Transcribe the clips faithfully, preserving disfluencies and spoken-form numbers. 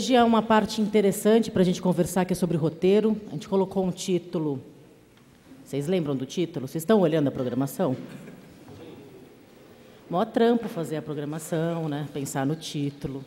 Hoje é uma parte interessante para a gente conversar, que é sobre roteiro. A gente colocou um título. Vocês lembram do título? Vocês estão olhando a programação? Mó trampo fazer a programação, né? Pensar no título.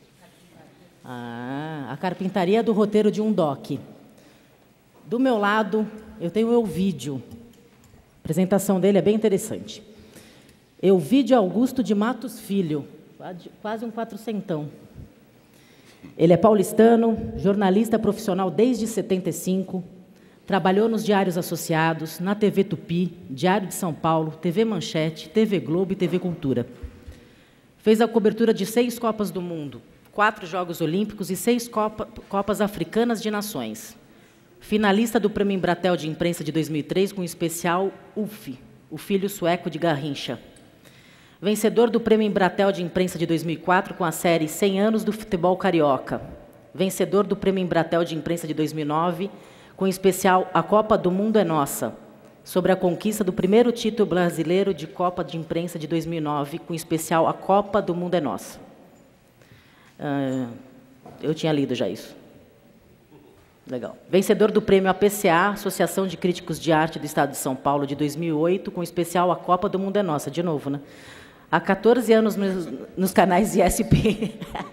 Ah, a carpintaria do roteiro de um doc. Do meu lado, eu tenho o Elvídio. A apresentação dele é bem interessante. Elvídio Augusto de Matos Filho, quase um quatrocentão. Ele é paulistano, jornalista profissional desde setenta e cinco, trabalhou nos Diários Associados, na T V Tupi, Diário de São Paulo, T V Manchete, T V Globo e T V Cultura. Fez a cobertura de seis Copas do Mundo, quatro Jogos Olímpicos e seis Copa, Copas Africanas de Nações. Finalista do Prêmio Embratel de Imprensa de dois mil e três com o especial U F, o filho sueco de Garrincha. Vencedor do Prêmio Embratel de Imprensa de dois mil e quatro com a série cem anos do Futebol Carioca. Vencedor do Prêmio Embratel de Imprensa de dois mil e nove com o especial A Copa do Mundo é Nossa, sobre a conquista do primeiro título brasileiro de Copa de Imprensa de dois mil e nove com o especial A Copa do Mundo é Nossa. Uh, eu tinha lido já isso. Legal. Vencedor do Prêmio A P C A, Associação de Críticos de Arte do Estado de São Paulo, de dois mil e oito, com o especial A Copa do Mundo é Nossa, de novo, né? Há quatorze anos nos, nos canais I S P.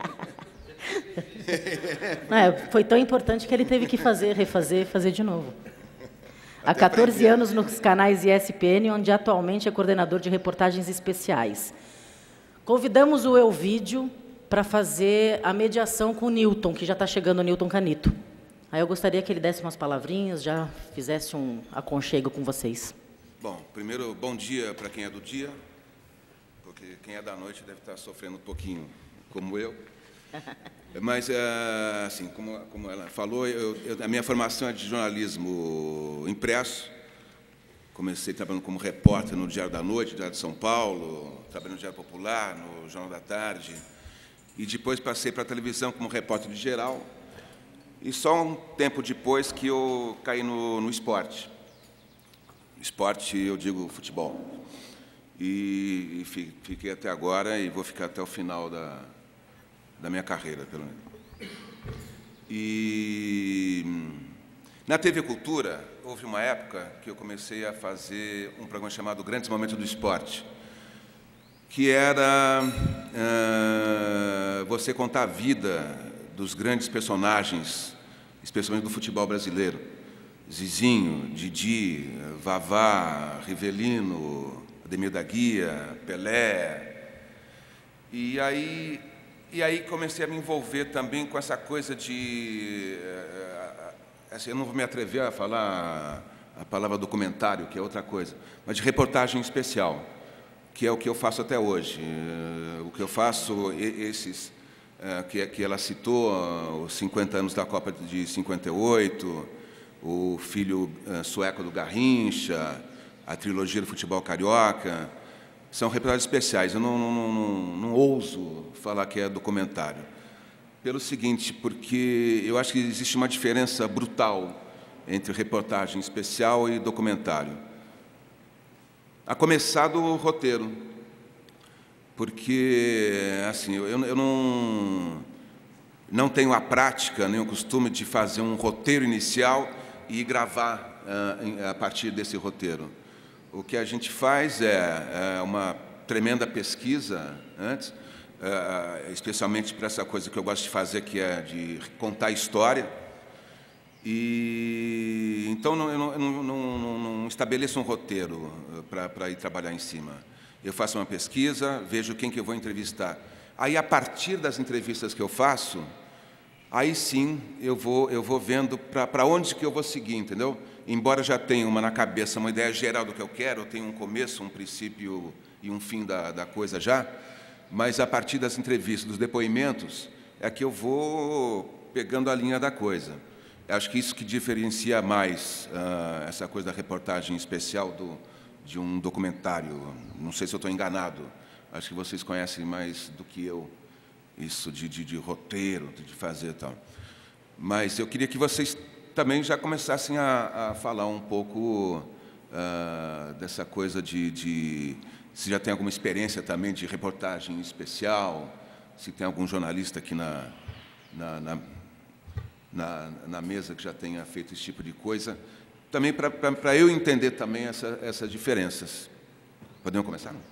É, foi tão importante que ele teve que fazer, refazer, fazer de novo. Há quatorze anos nos canais I S P N, onde atualmente é coordenador de reportagens especiais. Convidamos o Elvídio para fazer a mediação com o Newton, que já está chegando o Newton Canito. Aí eu gostaria que ele desse umas palavrinhas, já fizesse um aconchego com vocês. Bom, primeiro, bom dia para quem é do dia, porque quem é da noite deve estar sofrendo um pouquinho, como eu. Mas, assim, como, como ela falou, eu, eu, a minha formação é de jornalismo impresso. Comecei trabalhando como repórter no Diário da Noite, Diário de São Paulo, trabalhei no Diário Popular, no Jornal da Tarde, e depois passei para a televisão como repórter de geral. E só um tempo depois que eu caí no, no esporte. Esporte, eu digo futebol. E, e fiquei até agora e vou ficar até o final da, da minha carreira, pelo menos. E na T V Cultura, houve uma época que eu comecei a fazer um programa chamado Grandes Momentos do Esporte, que era uh, você contar a vida dos grandes personagens, especialmente do futebol brasileiro. Zizinho, Didi, Vavá, Rivelino, Ademir da Guia, Pelé. E aí, e aí comecei a me envolver também com essa coisa de... Assim, eu não vou me atrever a falar a palavra documentário, que é outra coisa, mas de reportagem especial, que é o que eu faço até hoje. O que eu faço, esses... Que, que ela citou, os cinquenta anos da Copa de cinquenta e oito, o filho sueco do Garrincha, a trilogia do futebol carioca, são reportagens especiais. Eu não, não, não, não ouso falar que é documentário. Pelo seguinte, porque eu acho que existe uma diferença brutal entre reportagem especial e documentário. A começar do roteiro. Porque, assim, eu, eu não, não tenho a prática, nem o costume de fazer um roteiro inicial e gravar uh, a partir desse roteiro. O que a gente faz é, é uma tremenda pesquisa antes, uh, especialmente para essa coisa que eu gosto de fazer, que é de contar história. E, então, não, eu não, não, não, não estabeleço um roteiro para ir trabalhar em cima. Eu faço uma pesquisa, vejo quem que eu vou entrevistar. Aí, a partir das entrevistas que eu faço, aí sim eu vou, eu vou vendo para onde que eu vou seguir, entendeu? Embora já tenha uma na cabeça, uma ideia geral do que eu quero, eu tenho um começo, um princípio e um fim da, da coisa já, mas a partir das entrevistas, dos depoimentos, é que eu vou pegando a linha da coisa. Acho que isso que diferencia mais uh, essa coisa da reportagem especial do... de um documentário. Não sei se eu estou enganado, acho que vocês conhecem mais do que eu, isso de, de, de roteiro, de fazer e tal. Mas eu queria que vocês também já começassem a, a falar um pouco uh, dessa coisa de, de... Se já tem alguma experiência também de reportagem especial, se tem algum jornalista aqui na, na, na, na, na mesa que já tenha feito esse tipo de coisa, também para eu entender também essa, essas diferenças. Podemos começar? Não?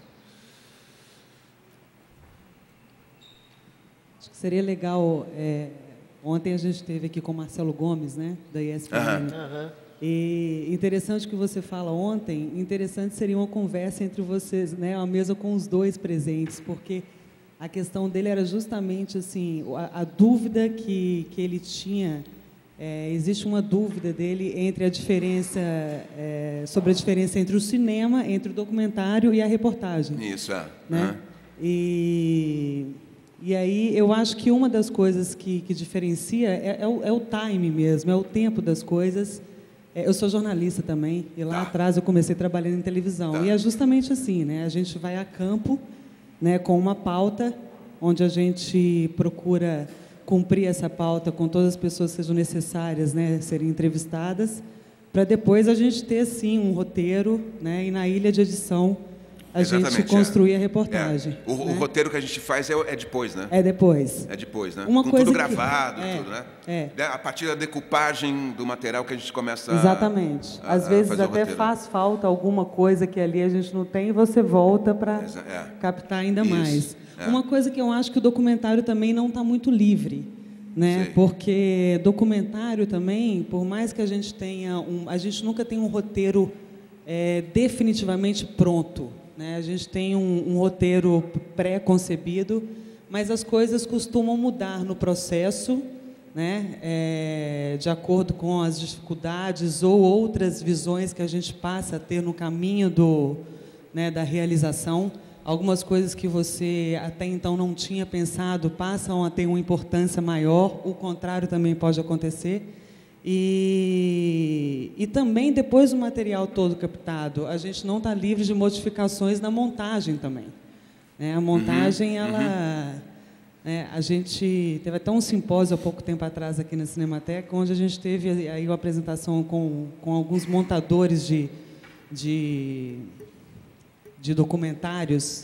Acho que seria legal... É, ontem a gente esteve aqui com o Marcelo Gomes, né, da E S P N. Uhum. E interessante que você fala ontem, interessante seria uma conversa entre vocês, né, a mesa com os dois presentes, porque a questão dele era justamente assim, a, a dúvida que, que ele tinha, é, existe uma dúvida dele entre a diferença, é, sobre a diferença entre o cinema, entre o documentário e a reportagem. Isso, é. Né? Uhum. E, e aí eu acho que uma das coisas que, que diferencia é, é, o, é o time mesmo, é o tempo das coisas. Eu sou jornalista também, e lá tá. atrás eu comecei trabalhando em televisão. Tá. E é justamente assim, né? A gente vai a campo, né, com uma pauta, onde a gente procura cumprir essa pauta com todas as pessoas que sejam necessárias, né, serem entrevistadas, para depois a gente ter, sim, um roteiro, né, e na ilha de edição a Exatamente, gente construir é. a reportagem. É. O, né? o roteiro que a gente faz é, é depois, né? É depois. É depois, né? Uma Com coisa tudo que- gravado, é, tudo, né? é. A partir da decupagem do material que a gente começa a... Exatamente. a- Às a vezes fazer o até roteiro. faz falta alguma coisa que ali a gente não tem e você volta para Exa- é. captar ainda Isso, mais. é. Uma coisa que eu acho que o documentário também não está muito livre, né? Sei. Porque documentário também, por mais que a gente tenha um, a gente nunca tem um roteiro é, definitivamente pronto, né? A gente tem um, um roteiro pré-concebido, mas as coisas costumam mudar no processo, né? É, de acordo com as dificuldades ou outras visões que a gente passa a ter no caminho do, né, da realização. Algumas coisas que você até então não tinha pensado passam a ter uma importância maior, o contrário também pode acontecer. E, e também, depois do material todo captado, a gente não está livre de modificações na montagem também. Né? A montagem, Uhum, ela... né, a gente teve até um simpósio há pouco tempo atrás aqui na Cinemateca, onde a gente teve aí uma apresentação com, com alguns montadores de, de, de documentários,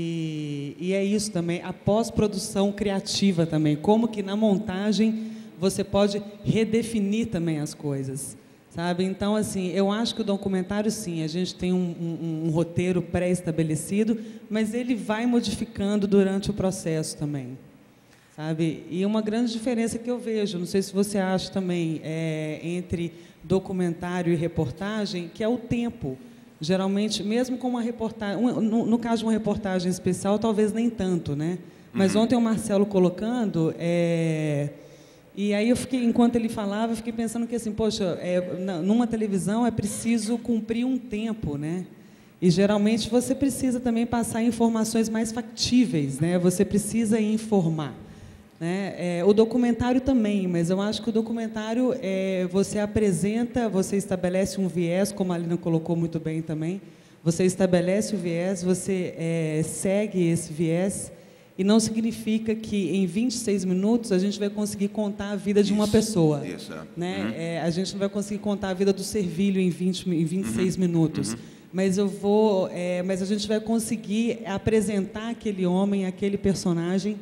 e, e é isso também, a pós-produção criativa também, como que na montagem você pode redefinir também as coisas, sabe? Então, assim, eu acho que o documentário, sim, a gente tem um, um, um roteiro pré-estabelecido, mas ele vai modificando durante o processo também, sabe? E uma grande diferença que eu vejo, não sei se você acha também, é, entre documentário e reportagem, que é o tempo. Geralmente, mesmo com uma reportagem, no, no caso de uma reportagem especial, talvez nem tanto, né? Mas Uhum. ontem o Marcelo colocando, é, e aí eu fiquei, enquanto ele falava, eu fiquei pensando que assim, poxa, é, na- numa televisão é preciso cumprir um tempo, né? E geralmente você precisa também passar informações mais factíveis, né? Você precisa informar, né? É, o documentário também, mas eu acho que o documentário é, você apresenta, você estabelece um viés, como a Alina colocou muito bem também. Você estabelece o viés, você é, segue esse viés. E não significa que em vinte e seis minutos a gente vai conseguir contar a vida de uma Isso, pessoa. isso, é. Né? Uhum. É, a gente não vai conseguir contar a vida do Servilho em, vinte, em vinte e seis Uhum. minutos. Uhum. Mas, eu vou, é, mas a gente vai conseguir apresentar aquele homem, aquele personagem.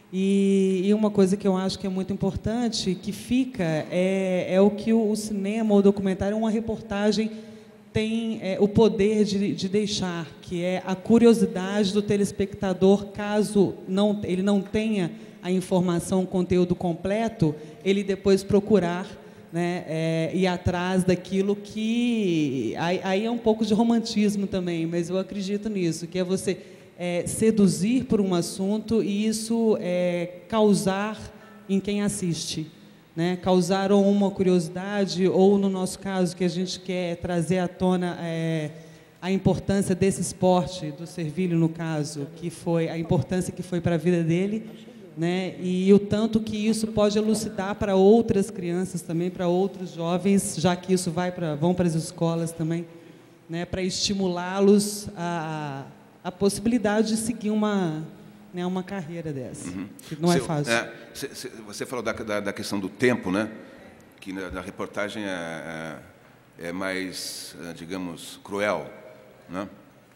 E, e uma coisa que eu acho que é muito importante, que fica, é, é o que o, o cinema ou o documentário, uma reportagem, tem é, o poder de, de deixar, que é a curiosidade do telespectador, caso não, ele não tenha a informação, o conteúdo completo, ele depois procurar, né, é, ir atrás daquilo que... Aí, aí é um pouco de romantismo também, mas eu acredito nisso, que é você é, seduzir por um assunto e isso é, causar em quem assiste. Né, causar ou uma curiosidade, ou, no nosso caso, que a gente quer trazer à tona é, a importância desse esporte, do Servilho, no caso, que foi a importância que foi para a vida dele, né, e o tanto que isso pode elucidar para outras crianças também, para outros jovens, já que isso vai para, vão para as escolas também, né, para estimulá-los a, a possibilidade de seguir uma... né, uma carreira dessa, Uhum. que não é Seu- fácil. é, cê- cê- você falou da, da, da questão do tempo, né? Que na, na reportagem é, é, é mais, é, digamos, cruel, né?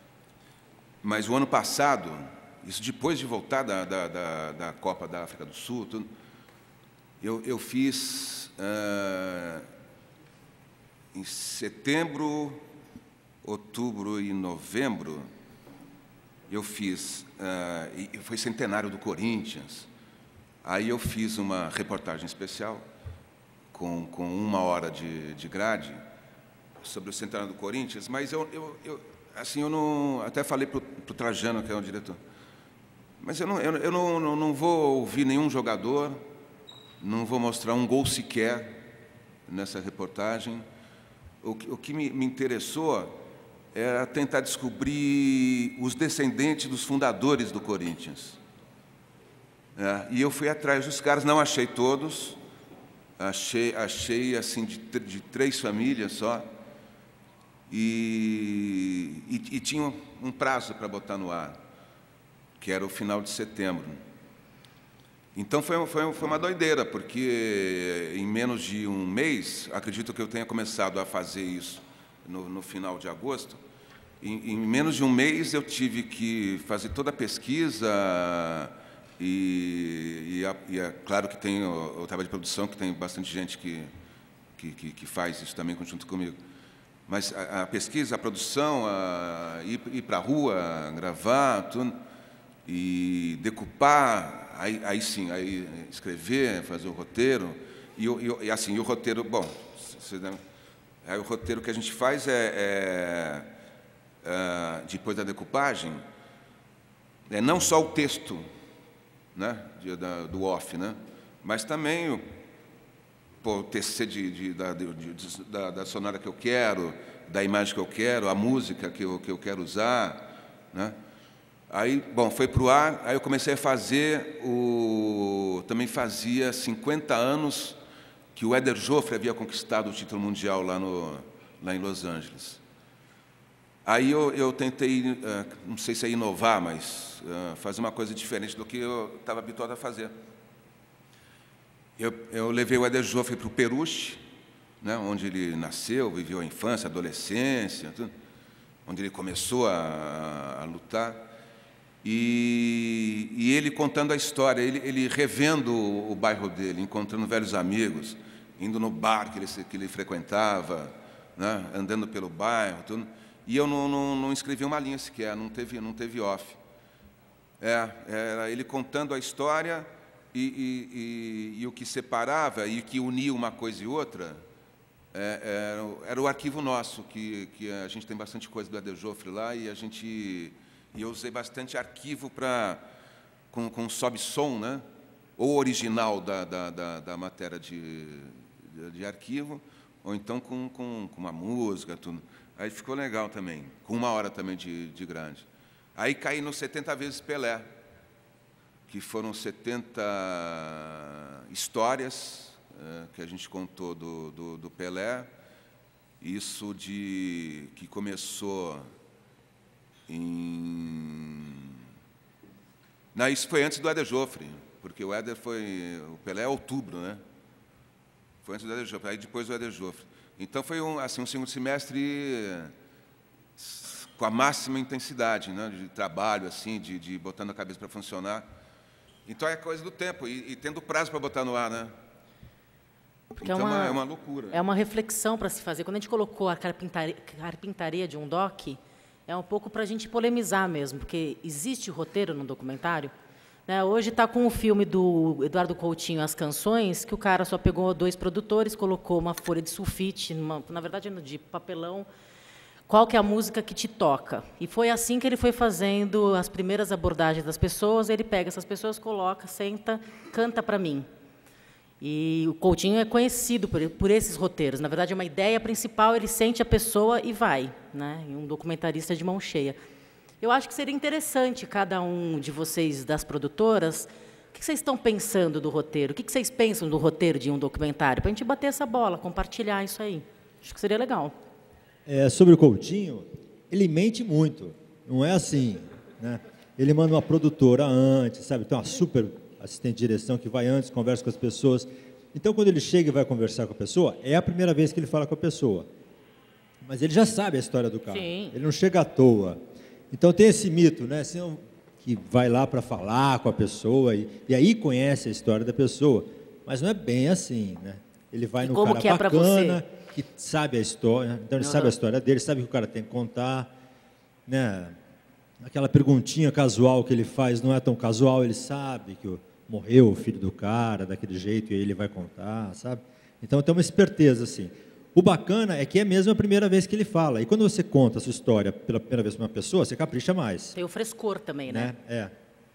Mas o ano passado, isso depois de voltar da, da, da, da Copa da África do Sul, tudo, Eu, eu fiz uh, em setembro, outubro e novembro, eu fiz, uh, e foi centenário do Corinthians, aí eu fiz uma reportagem especial, com, com uma hora de, de grade, sobre o centenário do Corinthians, mas eu, eu, eu, assim, eu não, até falei para o Trajano, que é o diretor, mas eu, não, eu, eu não, não, não vou ouvir nenhum jogador, não vou mostrar um gol sequer nessa reportagem. O que, o que me, me interessou era tentar descobrir os descendentes dos fundadores do Corinthians. É, e eu fui atrás dos caras, não achei todos, achei, achei assim, de, de três famílias só, e, e, e tinha um prazo para botar no ar, que era o final de setembro. Então, foi, foi, foi uma doideira, porque em menos de um mês, acredito que eu tenha começado a fazer isso no, no final de agosto, em, em menos de um mês eu tive que fazer toda a pesquisa, e, e, a, e é claro que tem o, o trabalho de produção, que tem bastante gente que, que, que, que faz isso também junto comigo. Mas a, a pesquisa, a produção, a, ir, ir para a rua, gravar, tudo, e decupar, aí, aí sim, aí escrever, fazer o roteiro, e, e, e assim, e o roteiro, bom, aí o roteiro que a gente faz é, é, é depois da decupagem, é não só o texto, né, de, da, do off, né, mas também o, pô, o T C de, de, da, de, de, da, da sonora que eu quero, da imagem que eu quero, a música que eu, que eu quero usar, né. Aí, bom, foi para o ar, aí eu comecei a fazer, o, também fazia cinquenta anos que o Éder Joffre havia conquistado o título mundial lá, no, lá em Los Angeles. Aí eu, eu tentei, não sei se é inovar, mas fazer uma coisa diferente do que eu estava habituado a fazer. Eu, eu levei o Éder Joffre para o Peruche, né, onde ele nasceu, viveu a infância, a adolescência, tudo, onde ele começou a, a lutar. E, e ele contando a história, ele, ele revendo o, o bairro dele, encontrando velhos amigos, indo no bar que ele, que ele frequentava, né, andando pelo bairro, tudo. E eu não, não, não escrevi uma linha sequer, não teve, não teve off. É, era ele contando a história e, e, e, e o que separava e o que unia uma coisa e outra é, era, era o arquivo nosso, que, que a gente tem bastante coisa do Éder Joffre lá, e a gente... E eu usei bastante arquivo para, com, com sobe-som, né? Ou original da, da, da, da matéria de, de, de arquivo, ou então com, com, com uma música, tudo. Aí ficou legal também, com uma hora também de, de grande. Aí caí nos setenta vezes Pelé, que foram setenta histórias é, que a gente contou do, do, do Pelé, isso de, que começou... Em... Não, isso foi antes do Éder Joffre, porque o Éder foi... O Pelé é outubro, né? Foi antes do Éder Joffre, aí depois do Éder Joffre. Então, foi um, assim, um segundo semestre com a máxima intensidade, né? De trabalho, assim, de, de botando a cabeça para funcionar. Então, é coisa do tempo, e, e tendo prazo para botar no ar, né? Porque então, é uma, é uma loucura. É uma reflexão para se fazer. Quando a gente colocou a carpintaria, carpintaria de um doc... É um pouco para a gente polemizar mesmo, porque existe roteiro no documentário. Né? Hoje está com o filme do Eduardo Coutinho, As Canções, que o cara só pegou dois produtores, colocou uma folha de sulfite, numa, na verdade, de papelão, qual que é a música que te toca. E foi assim que ele foi fazendo as primeiras abordagens das pessoas. Ele pega essas pessoas, coloca, senta, canta para mim. E o Coutinho é conhecido por, por esses roteiros. Na verdade, é uma ideia principal, ele sente a pessoa e vai, né? E um documentarista de mão cheia. Eu acho que seria interessante, cada um de vocês, das produtoras, o que vocês estão pensando do roteiro? O que vocês pensam do roteiro de um documentário? Para a gente bater essa bola, compartilhar isso aí. Acho que seria legal. É, sobre o Coutinho, ele mente muito. Não é assim, né? Ele manda uma produtora antes, sabe? Tem uma super... assistente de direção que vai antes, conversa com as pessoas. Então, quando ele chega e vai conversar com a pessoa, é a primeira vez que ele fala com a pessoa. Mas ele já sabe a história do cara. Sim. Ele não chega à toa. Então, tem esse mito, né? Assim, que vai lá para falar com a pessoa e, e aí conhece a história da pessoa. mas não é bem assim, né? Ele vai E no como cara que é pra bacana, você? que sabe a história, então ele Uhum. sabe a história dele, sabe o que o cara tem que contar, né? Aquela perguntinha casual que ele faz não é tão casual, ele sabe que o- morreu o filho do cara daquele jeito e aí ele vai contar, sabe? Então tem uma esperteza assim. O bacana é que é mesmo a primeira vez que ele fala. E quando você conta a sua história pela primeira vez para uma pessoa, você capricha mais, Tem o frescor também, né? né? É.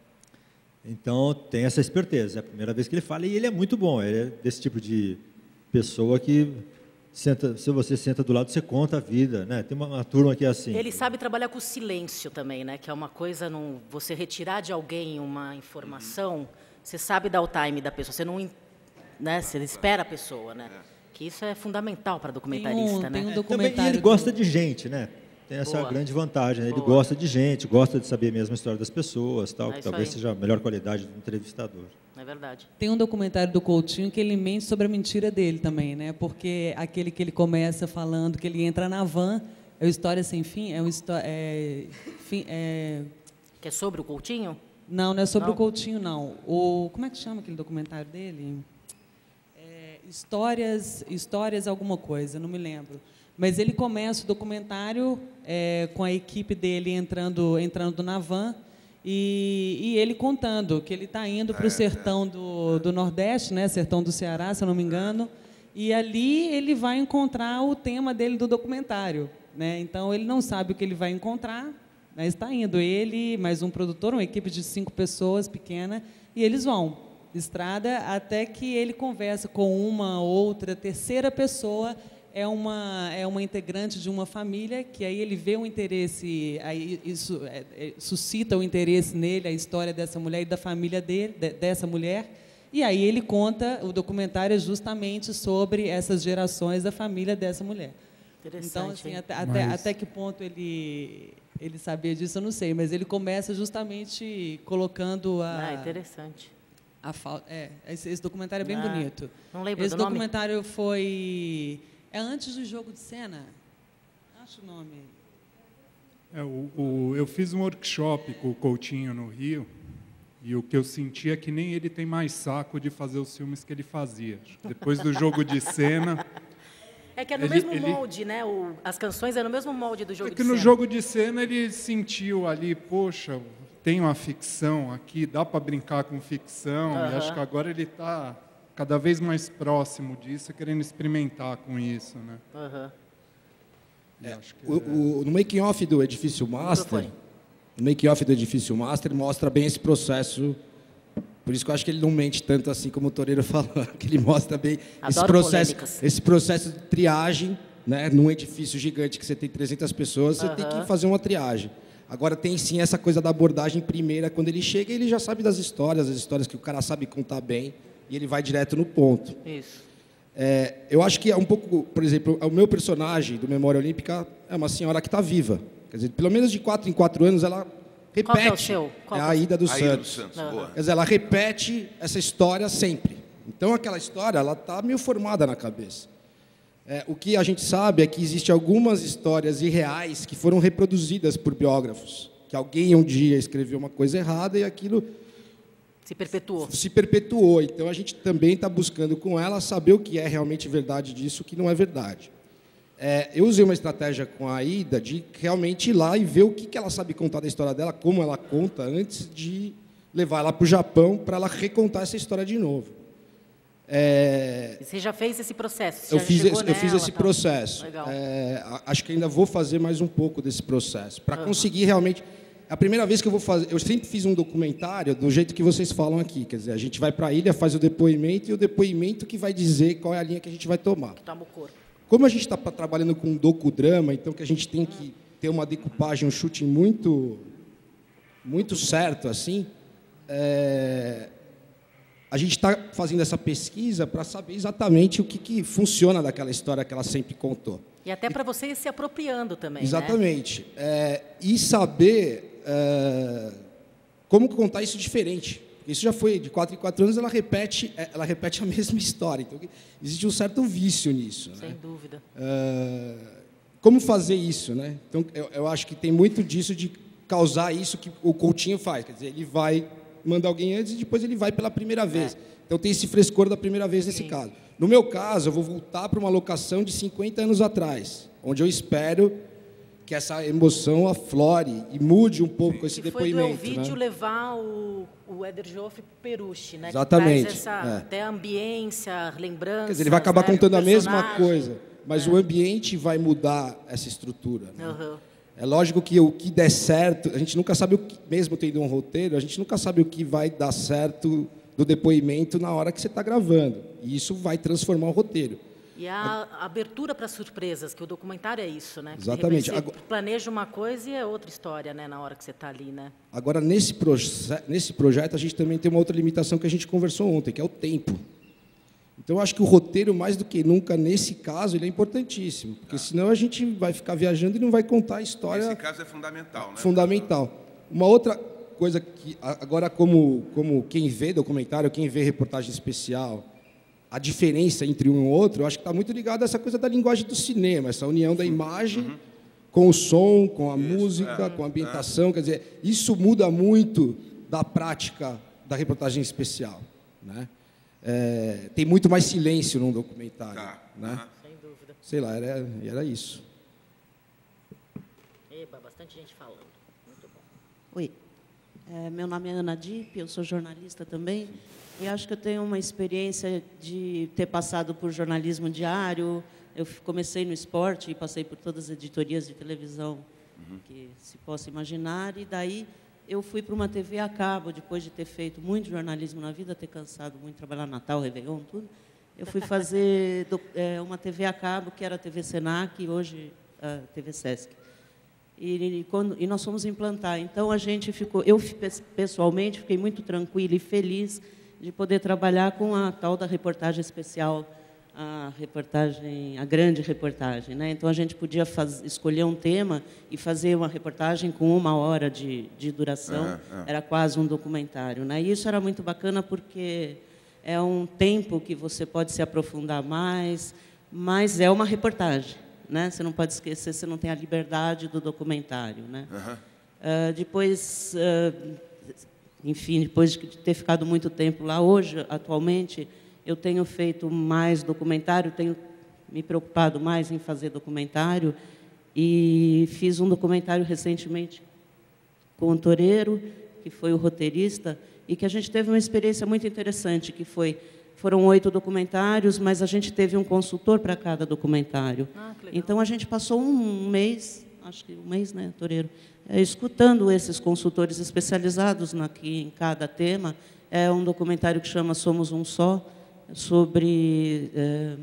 Então tem essa esperteza. É a primeira vez que ele fala e ele é muito bom. Ele é desse tipo de pessoa que senta, se você senta do lado, você conta a vida, né? Tem uma, uma turma que é assim. Ele sabe trabalhar com o silêncio também, né? Que é uma coisa, não, você retirar de alguém uma informação, você sabe dar o time da pessoa, você não, né? Você espera a pessoa, né? Que isso é fundamental para documentarista, Tem um- né? tem um Também, e documentário ele gosta do- de gente, né? Tem essa Boa. grande vantagem, né? Ele Boa. gosta de gente, gosta de saber mesmo a história das pessoas, tal, É que isso talvez aí. seja a melhor qualidade do entrevistador. É verdade. Tem um documentário do Coutinho que ele mente sobre a mentira dele também, né? Porque aquele que ele começa falando que ele entra na van, é uma história sem fim, é uma história... É, fim- é, Que é sobre o Coutinho? não, não é sobre Não? o Coutinho, não. O, como é que chama aquele documentário dele? É, histórias, histórias alguma coisa, não me lembro. Mas ele começa o documentário é, com a equipe dele entrando, entrando na van e, e ele contando que ele está indo para o sertão do, do Nordeste, né, sertão do Ceará, se eu não me engano, e ali ele vai encontrar o tema dele do documentário, né? Então ele não sabe o que ele vai encontrar, mas está indo ele, mais um produtor, uma equipe de cinco pessoas pequena, e eles vão estrada até que ele conversa com uma outra terceira pessoa. É uma, é uma integrante de uma família, que aí ele vê um interesse, aí isso é, é, suscita o interesse nele, a história dessa mulher e da família dele, de, dessa mulher, e aí ele conta, o documentário é justamente sobre essas gerações da família dessa mulher. Interessante. Então, assim, hein? até, até, Mas- até que ponto ele, ele sabia disso, eu não sei, mas ele começa justamente colocando a... Ah, interessante. a fal- é, esse, esse documentário é bem Ah, bonito. não lembro Esse do nome. documentário foi... É antes do Jogo de Cena? Acho o nome. É, o, o, eu fiz um workshop com o Coutinho no Rio e o que eu senti é que nem ele tem mais saco de fazer os filmes que ele fazia. Depois do Jogo de Cena... É que é no Ele- mesmo ele- molde, né? O, as canções é no mesmo molde do jogo É que de no cena. Jogo de Cena ele sentiu ali, poxa, tem uma ficção aqui, dá para brincar com ficção, e Aham. acho que agora ele está cada vez mais próximo disso, querendo experimentar com isso, né? Aham. E acho que O, o- no making off do Edifício Master, Microfone. no making off do Edifício Master mostra bem esse processo. Por isso que eu acho que ele não mente tanto assim como o Toreiro falou, que ele mostra bem esse Adoro processo, polêmicas. esse processo de triagem, né? Num edifício gigante que você tem trezentas pessoas, você tem que fazer uma triagem. Agora tem sim essa coisa da abordagem primeira, quando ele chega, ele já sabe das histórias, as histórias que o cara sabe contar bem, e ele vai direto no ponto. Isso. É, eu acho que é um pouco, por exemplo, o meu personagem do Memória Olímpica é uma senhora que está viva. Quer dizer, pelo menos de quatro em quatro anos ela repete. Qual que é o seu? Qual É que a é o Ida dos Aida dos Santos. Santos, boa. Quer dizer, ela repete essa história sempre. Então, aquela história ela está meio formada na cabeça. É, o que a gente sabe é que existem algumas histórias irreais que foram reproduzidas por biógrafos. Que alguém um dia escreveu uma coisa errada e aquilo Se perpetuou. se perpetuou. Então, a gente também está buscando com ela saber o que é realmente verdade disso, o que não é verdade. É, eu usei uma estratégia com a Aida de realmente ir lá e ver o que, que ela sabe contar da história dela, como ela conta, antes de levar ela para o Japão para ela recontar essa história de novo. É, E você já fez esse processo? Você eu já fiz, chegou esse, eu fiz nela, esse tal? processo. Legal. É, a- acho que ainda vou fazer mais um pouco desse processo. Para conseguir realmente... É a primeira vez que eu vou fazer... Eu sempre fiz um documentário do jeito que vocês falam aqui. Quer dizer, a gente vai para a ilha, faz o depoimento, e o depoimento que vai dizer qual é a linha que a gente vai tomar. Que toma o corpo. Como a gente está trabalhando com um docudrama, então que a gente tem que ter uma decupagem, um chute muito, muito certo, assim, é, a gente está fazendo essa pesquisa para saber exatamente o que, que funciona daquela história que ela sempre contou. E até para você ir se apropriando também, né? Exatamente. É, e saber é, como contar isso diferente. Isso já foi, de quatro em quatro anos, ela repete, é, ela repete a mesma história. Então, existe um certo vício nisso. Sem Né? dúvida. É, como fazer isso? Né? Então, eu, eu acho que tem muito disso de causar isso que o Coutinho faz. Quer dizer, ele vai, manda alguém antes e depois ele vai pela primeira vez. Então tem esse frescor da primeira vez nesse caso. No meu caso, eu vou voltar para uma locação de cinquenta anos atrás, onde eu espero que essa emoção aflore e mude um pouco Sim. esse que depoimento. Foi do Elvídio, né? Levar o, o Éder Joffre para o Peruche, né? Exatamente. Que traz essa, é. até a ambiência, lembranças. Quer dizer, ele vai acabar né? contando a mesma coisa, mas é. o ambiente vai mudar essa estrutura. Né? Uhum. É lógico que o que der certo, a gente nunca sabe o que, mesmo tendo um roteiro, a gente nunca sabe o que vai dar certo do depoimento na hora que você está gravando. E isso vai transformar o roteiro. E a abertura para surpresas, que o documentário é isso, né? Exatamente. Você planeja uma coisa e é outra história, né? Na hora que você está ali, né? Agora, nesse, proje nesse projeto, a gente também tem uma outra limitação que a gente conversou ontem, que é o tempo. Então, eu acho que o roteiro, mais do que nunca, nesse caso, ele é importantíssimo. Porque senão a gente vai ficar viajando e não vai contar a história... Nesse caso é fundamental, né? Fundamental. Uma outra coisa que, agora, como, como quem vê documentário, quem vê reportagem especial... A diferença entre um e outro, eu acho que está muito ligado a essa coisa da linguagem do cinema, essa união da imagem uhum. com o som, com a isso, música, é, com a ambientação. É. Quer dizer, isso muda muito da prática da reportagem especial. Né? É, tem muito mais silêncio num documentário. Tá. Né? Uhum. Sem dúvida. Sei lá, era, era isso. Eba, bastante gente falando. Muito bom. Oi. É, meu nome é Ana Dipp, eu sou jornalista também. E acho que eu tenho uma experiência de ter passado por jornalismo diário. Eu comecei no esporte e passei por todas as editorias de televisão uhum. que se possa imaginar. E daí eu fui para uma T V a cabo, depois de ter feito muito jornalismo na vida, ter cansado muito, trabalhar Natal, Réveillon, tudo. Eu fui fazer do, é, uma T V a cabo, que era a T V Senac, e hoje a T V Sesc. E, e, quando, e nós fomos implantar. Então, a gente ficou... Eu, pessoalmente, fiquei muito tranquila e feliz de poder trabalhar com a tal da reportagem especial, a reportagem, a grande reportagem, né? Então a gente podia faz, escolher um tema e fazer uma reportagem com uma hora de, de duração, uhum, uhum. Era quase um documentário, né? E isso era muito bacana porque é um tempo que você pode se aprofundar mais, mas é uma reportagem, né? Você não pode esquecer, você não tem a liberdade do documentário, né? Uhum. Uh, depois uh, Enfim, depois de ter ficado muito tempo lá, hoje, atualmente, eu tenho feito mais documentário, tenho me preocupado mais em fazer documentário e fiz um documentário recentemente com o Toreiro, que foi o roteirista, e que a gente teve uma experiência muito interessante, que foi, foram oito documentários, mas a gente teve um consultor para cada documentário. Ah, que legal. Então, a gente passou um mês, acho que um mês, né, Toreiro? É, escutando esses consultores especializados aqui em cada tema. É um documentário que chama Somos um Só, sobre é...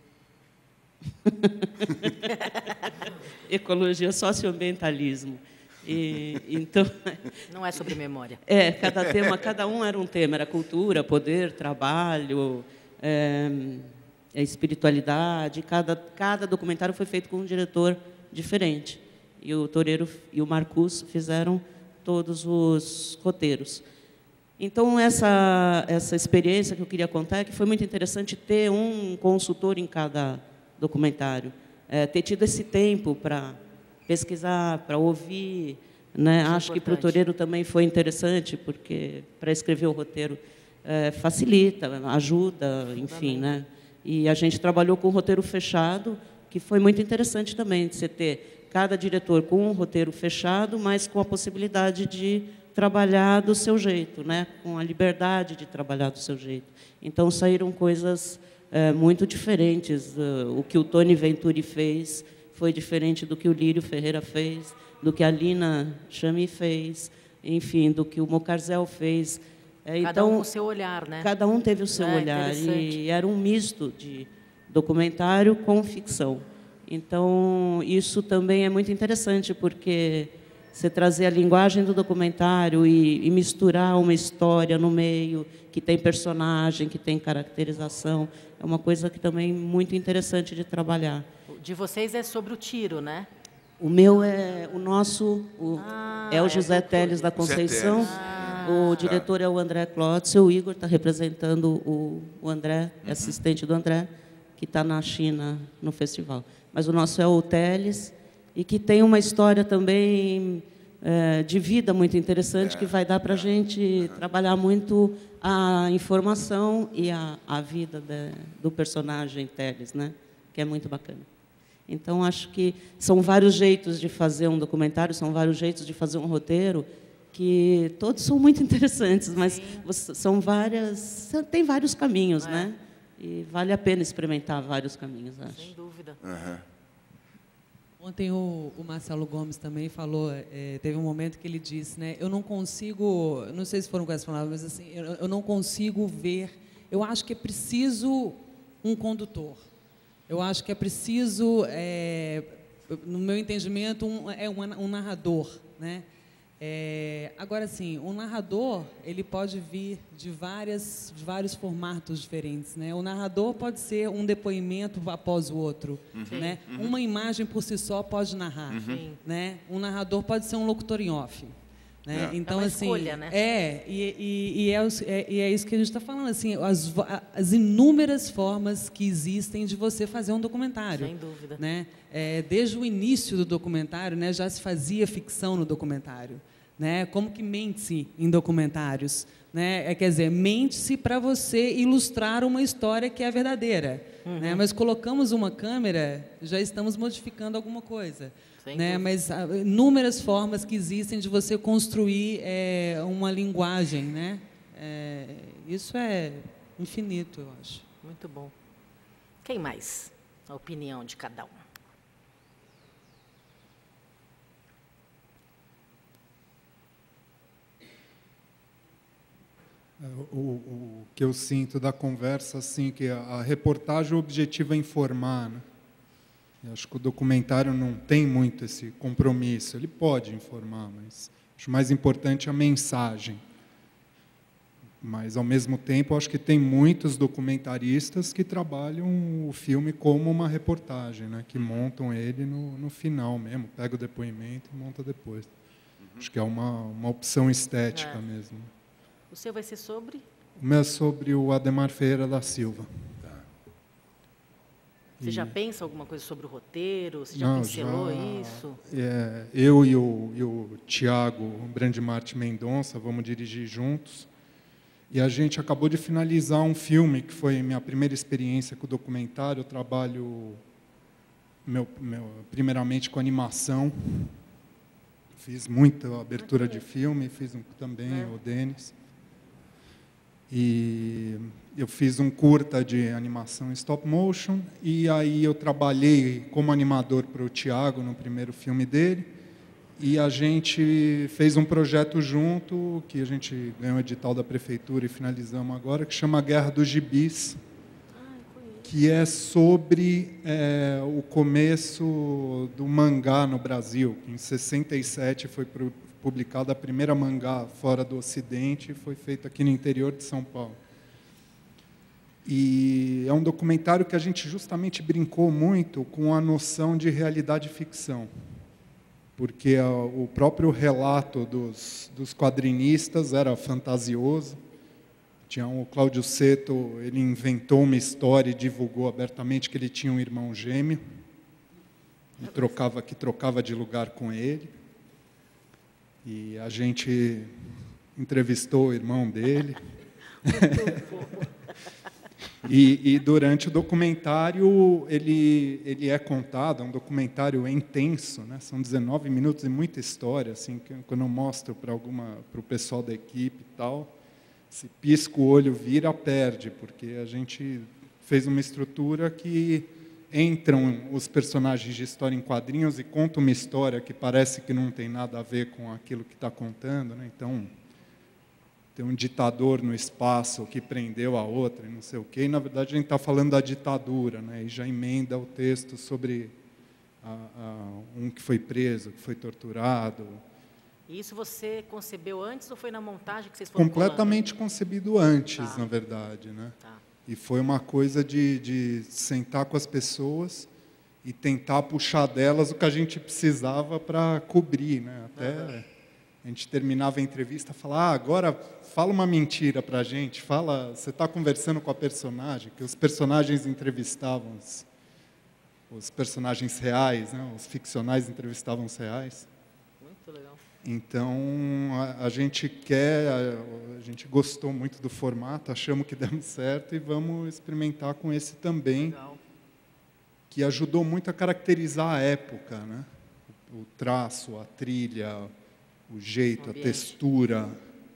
ecologia, socioambientalismo. E, então, não é sobre memória. É, cada tema, cada um era um tema, era cultura, poder, trabalho, é, espiritualidade. Cada, cada documentário foi feito com um diretor diferente. E o Toreiro e o Marcus fizeram todos os roteiros. Então, essa, essa experiência que eu queria contar é que foi muito interessante ter um consultor em cada documentário, é, ter tido esse tempo para pesquisar, para ouvir. Né? Acho que para o Toreiro também foi interessante, porque para escrever o roteiro é, facilita, ajuda, enfim. Né? E a gente trabalhou com o roteiro fechado, que foi muito interessante também, de você ter cada diretor com um roteiro fechado, mas com a possibilidade de trabalhar do seu jeito, né? Com a liberdade de trabalhar do seu jeito. Então, saíram coisas é, muito diferentes. O que o Tony Venturi fez foi diferente do que o Lírio Ferreira fez, do que a Lina Chami fez, enfim, do que o Mocarzel fez. É, cada então, um com o seu olhar, né? Cada um teve o seu é, olhar. E era um misto de documentário com ficção. Então, isso também é muito interessante, porque você trazer a linguagem do documentário e, e misturar uma história no meio, que tem personagem, que tem caracterização, é uma coisa que também é muito interessante de trabalhar. De vocês é sobre o tiro, né? O meu é o nosso, o, ah, é o José é Teles da Conceição, ah, o diretor é o André Klotz, o Igor está representando o, o André, uhum. assistente do André, que está na China no festival. Mas o nosso é o Teles, e que tem uma história também é, de vida muito interessante, É, que vai dar para a é. gente trabalhar muito a informação e a, a vida de, do personagem Teles, né? Que é muito bacana. Então, acho que são vários jeitos de fazer um documentário, são vários jeitos de fazer um roteiro, que todos são muito interessantes, mas você, são várias, tem vários caminhos, É. né? E vale a pena experimentar vários caminhos, acho. Sem dúvida. Aham. Ontem o, o Marcelo Gomes também falou, é, teve um momento que ele disse, né, eu não consigo, não sei se foram com essas palavras, mas assim, eu, eu não consigo ver, eu acho que é preciso um condutor, eu acho que é preciso, é, no meu entendimento, um, é um, um narrador, né? É, agora, sim, o narrador ele pode vir de, várias, de vários formatos diferentes, né? O narrador pode ser um depoimento após o outro, Uhum. né? Uma imagem por si só pode narrar, Sim. né? Um narrador pode ser um locutor em off, né? É. Então, É uma assim, escolha, né? é e, e, e, é, os- é e é isso que a gente está falando, assim, as, va- as inúmeras formas que existem de você fazer um documentário, Sem dúvida. né? É, desde o início do documentário, né, já se fazia ficção no documentário, né? Como que mente-se em documentários, né? É, quer dizer, mente-se para você ilustrar uma história que é verdadeira, né? Mas colocamos uma câmera, já estamos modificando alguma coisa, Sem né? dúvida. Mas há inúmeras formas que existem de você construir é, uma linguagem, né? É, isso é infinito, eu acho. Muito bom. Quem mais? A opinião de cada um. É, O, o que eu sinto da conversa, assim, que a, a reportagem, o objetivo é informar, né? Eu acho que o documentário não tem muito esse compromisso. Ele pode informar, mas acho mais importante a mensagem. Mas, ao mesmo tempo, acho que tem muitos documentaristas que trabalham o filme como uma reportagem, né? Que montam ele no, no final mesmo, pega o depoimento e monta depois. Acho que é uma, uma opção estética É. mesmo. O seu vai ser sobre? O meu é sobre o Ademar Ferreira da Silva. Você E- já pensa alguma coisa sobre o roteiro? Você já Não, pincelou já- isso? É, eu e o, e o Tiago Brandimarte Mendonça vamos dirigir juntos. E a gente acabou de finalizar um filme, que foi minha primeira experiência com o documentário. Eu trabalho, meu, meu, primeiramente, com animação. Fiz muita abertura de filme, fiz um, também, É. o Denis. E eu fiz um curta de animação em stop motion, e aí eu trabalhei como animador para o Tiago no primeiro filme dele, e a gente fez um projeto junto, que a gente ganhou o edital da prefeitura e finalizamos agora, que chama Guerra dos Gibis, que é sobre é, o começo do mangá no Brasil. Em sessenta e sete foi pro- publicada a primeira mangá fora do Ocidente, e foi feita aqui no interior de São Paulo. E é um documentário que a gente justamente brincou muito com a noção de realidade e ficção, porque a, o próprio relato dos, dos quadrinistas era fantasioso. Tinha o Cláudio Seto, ele inventou uma história e divulgou abertamente que ele tinha um irmão gêmeo, e trocava, que trocava de lugar com ele. E a gente entrevistou o irmão dele. E, e durante o documentário, ele, ele é contado, é um documentário intenso, né? São dezenove minutos e muita história, assim, que quando eu mostro para alguma, para o pessoal da equipe e tal, se pisca o olho, vira, perde, porque a gente fez uma estrutura que entram os personagens de história em quadrinhos e contam uma história que parece que não tem nada a ver com aquilo que está contando, né? Então, tem um ditador no espaço que prendeu a outra, e não sei o quê, e, na verdade, a gente está falando da ditadura, né? E já emenda o texto sobre a, a, um que foi preso, que foi torturado. E isso você concebeu antes ou foi na montagem que vocês foram Completamente concebido antes, Tá. na verdade, né? Tá. E foi uma coisa de, de sentar com as pessoas e tentar puxar delas o que a gente precisava para cobrir, né? Até Uhum. a gente terminava a entrevista e falava, ah, agora fala uma mentira para a gente, fala, você está conversando com a personagem, que os personagens entrevistavam os, os personagens reais, né? Os ficcionais entrevistavam os reais. Muito legal. Então, a, a gente quer, a, a gente gostou muito do formato, achamos que demos certo e vamos experimentar com esse também, legal, que ajudou muito a caracterizar a época, né? O, o traço, a trilha, o jeito, a textura.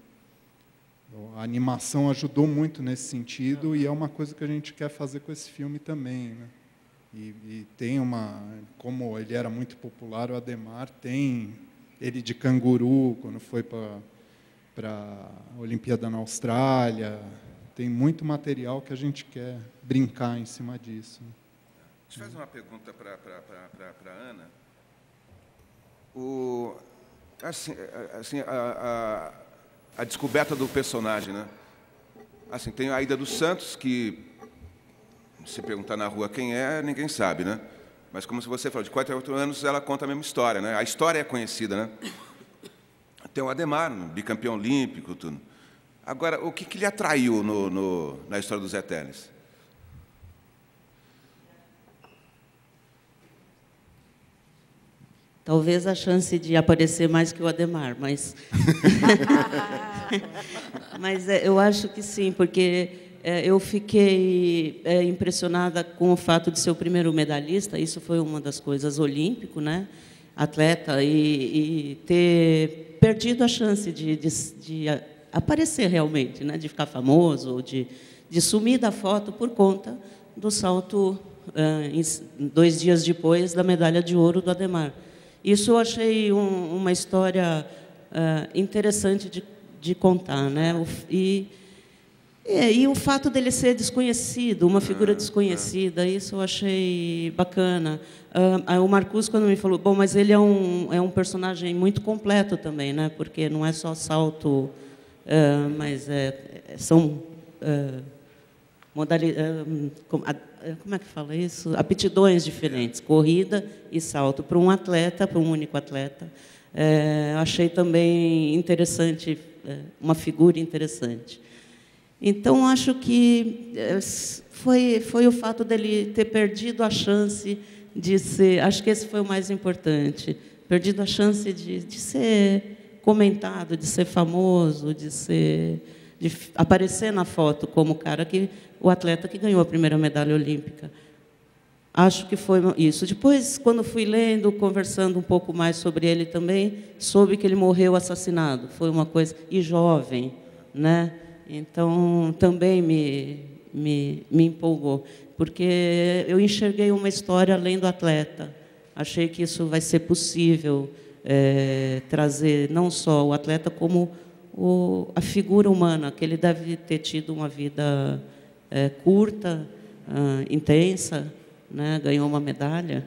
A animação ajudou muito nesse sentido e é uma coisa que a gente quer fazer com esse filme também, né? E, e tem uma, como ele era muito popular, o Adhemar, tem ele de canguru quando foi para para a Olimpíada na Austrália, tem muito material que a gente quer brincar em cima disso. Deixa eu fazer uma pergunta para para a Ana. O, assim, assim a, a, a descoberta do personagem, né? Assim, tem a Aida dos Santos, que, se perguntar na rua quem é, ninguém sabe, né? Mas, como você falou, de quatro a oito anos, ela conta a mesma história, né? A história é conhecida, né? Tem o Adhemar, bicampeão olímpico, tudo. Agora, o que, que lhe atraiu no, no, na história do Zé Teles? Talvez a chance de aparecer mais que o Adhemar, mas... mas é, eu acho que sim, porque é, eu fiquei é, impressionada com o fato de ser o primeiro medalhista, isso foi uma das coisas, olímpico, né? Atleta, e, e ter perdido a chance de, de, de aparecer realmente, né? De ficar famoso, de, de sumir da foto por conta do salto, uh, dois dias depois, da medalha de ouro do Adhemar. Isso eu achei um, uma história uh, interessante de, de contar, né? O, e, e, e o fato dele ser desconhecido, uma figura desconhecida, isso eu achei bacana. Uh, o Marcus, quando me falou, bom, mas ele é um, é um personagem muito completo também, né? Porque não é só salto, uh, mas é, são uh, modalidades... Uh, como, como é que fala isso? Aptidões diferentes, corrida e salto. Para um atleta, para um único atleta, é, achei também interessante, é, uma figura interessante. Então, acho que é, foi, foi o fato dele ter perdido a chance de ser... Acho que esse foi o mais importante. Perdido a chance de, de ser comentado, de ser famoso, de, ser, de aparecer na foto como o cara que... o atleta que ganhou a primeira medalha olímpica. Acho que foi isso. Depois, quando fui lendo, conversando um pouco mais sobre ele também, soube que ele morreu assassinado. Foi uma coisa... E jovem, né? Então, também me, me, me empolgou, porque eu enxerguei uma história além do atleta. Achei que isso vai ser possível, é, trazer não só o atleta, como o, a figura humana, que ele deve ter tido uma vida... É, curta, uh, intensa, né? Ganhou uma medalha,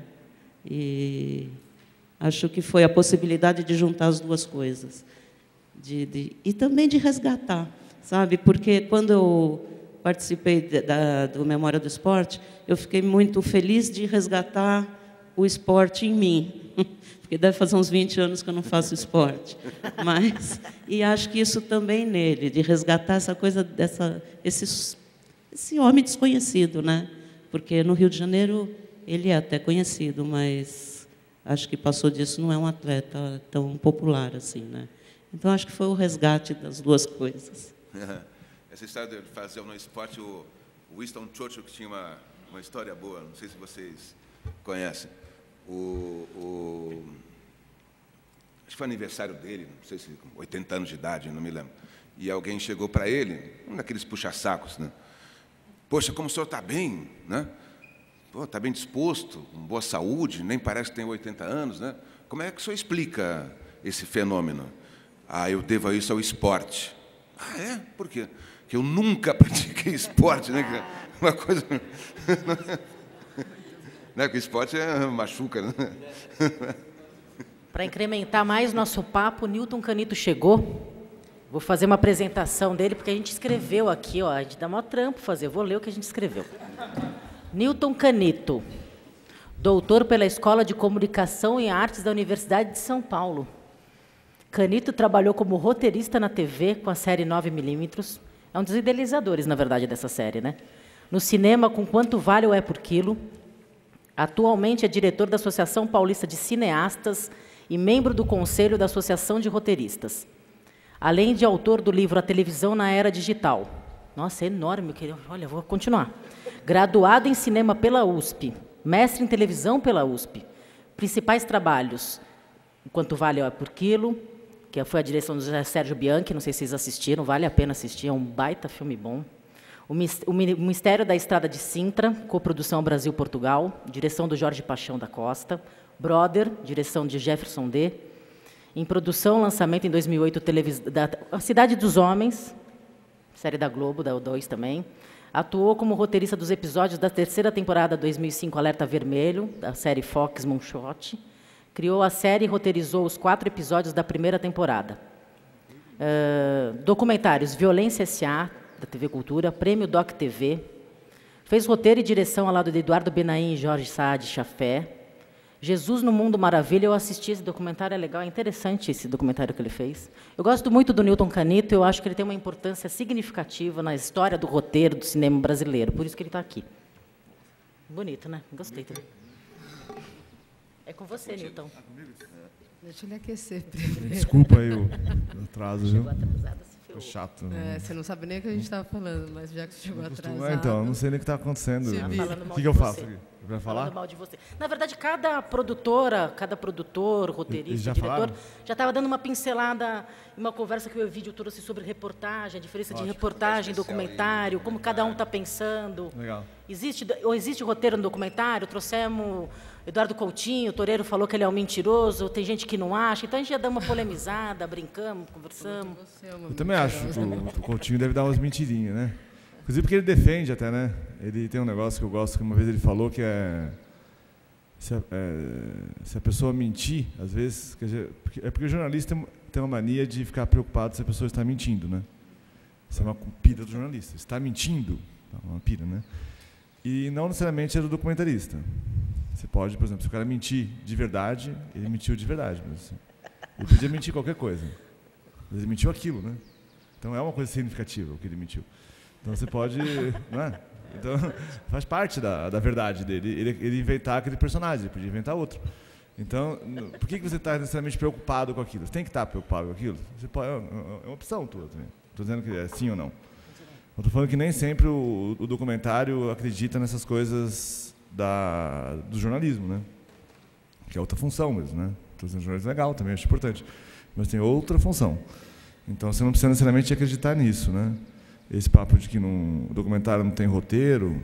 e acho que foi a possibilidade de juntar as duas coisas, de, de, e também de resgatar, sabe? Porque quando eu participei de, da, do Memória do Esporte, eu fiquei muito feliz de resgatar o esporte em mim, porque deve fazer uns vinte anos que eu não faço esporte, mas e acho que isso também nele, de resgatar essa coisa dessa, esses esse homem desconhecido, né? Porque no Rio de Janeiro ele é até conhecido, mas acho que passou disso, não é um atleta tão popular assim, né? Então acho que foi o resgate das duas coisas. Essa história de fazer no esporte, o Winston Churchill, que tinha uma, uma história boa, não sei se vocês conhecem. O, o, acho que foi aniversário dele, não sei se oitenta anos de idade, não me lembro. E alguém chegou para ele, um daqueles puxa-sacos, né? Poxa, como o senhor está bem, né? Está bem disposto, com boa saúde, nem parece que tem oitenta anos, né? Como é que o senhor explica esse fenômeno? Ah, eu devo isso ao esporte. Ah, é? Por quê? Porque eu nunca pratiquei esporte, né? Uma coisa... Né? Porque esporte é machuca, né? Para incrementar mais nosso papo, Newton Canito chegou. Vou fazer uma apresentação dele, porque a gente escreveu aqui, ó, a gente dá maior trampo fazer, vou ler o que a gente escreveu. Newton Canito, doutor pela Escola de Comunicação e Artes da Universidade de São Paulo. Canito trabalhou como roteirista na T V com a série nove milímetros, é um dos idealizadores, na verdade, dessa série, né? No cinema, com Quanto Vale o É por Quilo. Atualmente é diretor da Associação Paulista de Cineastas e membro do Conselho da Associação de Roteiristas. Além de autor do livro A Televisão na Era Digital. Nossa, é enorme, eu queria... Olha, vou continuar. Graduado em cinema pela U S P, mestre em televisão pela U S P. Principais trabalhos, Quanto Vale por Quilo, que foi a direção do José Sérgio Bianchi, não sei se vocês assistiram, vale a pena assistir, é um baita filme bom. O Mistério da Estrada de Sintra, coprodução Brasil-Portugal, direção do Jorge Paixão da Costa. Brother, direção de Jefferson D. Em produção, lançamento em dois mil e oito, televis... da A Cidade dos Homens, série da Globo, da O dois também. Atuou como roteirista dos episódios da terceira temporada dois mil e cinco, Alerta Vermelho, da série Fox Moonshot. Criou a série e roteirizou os quatro episódios da primeira temporada. Uh, documentários Violência S A, da T V Cultura, Prêmio Doc T V. Fez roteiro e direção ao lado de Eduardo Benaim e Jorge Saad Chafé. Jesus no Mundo Maravilha, eu assisti esse documentário, é legal, é interessante esse documentário que ele fez. Eu gosto muito do Newton Canito, eu acho que ele tem uma importância significativa na história do roteiro do cinema brasileiro, por isso que ele está aqui. Bonito, né? Gostei também. É com você, Newton. Deixa ele aquecer. Desculpa aí o atraso, viu? Chegou atrasado, se Foi chato. É, você não sabe nem o que a gente estava falando, mas já que você chegou atrasado... É, então, eu não sei nem o que está acontecendo. O que, que eu faço aqui? Vai falar? Falando mal de você. Na verdade, cada produtora, cada produtor, roteirista, já diretor, falaram? já estava dando uma pincelada em uma conversa que o Evídio trouxe sobre reportagem, a diferença de reportagem, documentário, como cada um está pensando. Legal. Existe, ou existe roteiro no documentário? Trouxemos Eduardo Coutinho, o Toreiro falou que ele é um mentiroso, tem gente que não acha, então a gente já dá uma polemizada, brincamos, conversamos. Eu também acho que o, o Coutinho deve dar umas mentirinhas, né? Inclusive porque ele defende até, né? Ele tem um negócio que eu gosto, que uma vez ele falou que é... Se a, é, se a pessoa mentir, às vezes... Quer dizer, porque, é porque o jornalista tem, tem uma mania de ficar preocupado se a pessoa está mentindo, né? Isso é uma pira do jornalista. Está mentindo? Uma pira, né? E não necessariamente é do documentarista. Você pode, por exemplo, se o cara mentir de verdade, ele mentiu de verdade. Mas, assim, ele podia mentir qualquer coisa. Mas ele mentiu aquilo, né? Então é uma coisa significativa o que ele mentiu. Então você pode, não é? Então faz parte da, da verdade dele. Ele, ele inventar aquele personagem, ele podia inventar outro. Então, por que você está necessariamente preocupado com aquilo? Você tem que estar preocupado com aquilo. Você pode, é uma opção tua também. Estou dizendo que é sim ou não. Eu estou falando que nem sempre o, o documentário acredita nessas coisas da, do jornalismo, né? Que é outra função mesmo, né? Estou dizendo jornalismo é legal também, acho importante, mas tem outra função. Então você não precisa necessariamente acreditar nisso, né? Esse papo de que no documentário não tem roteiro,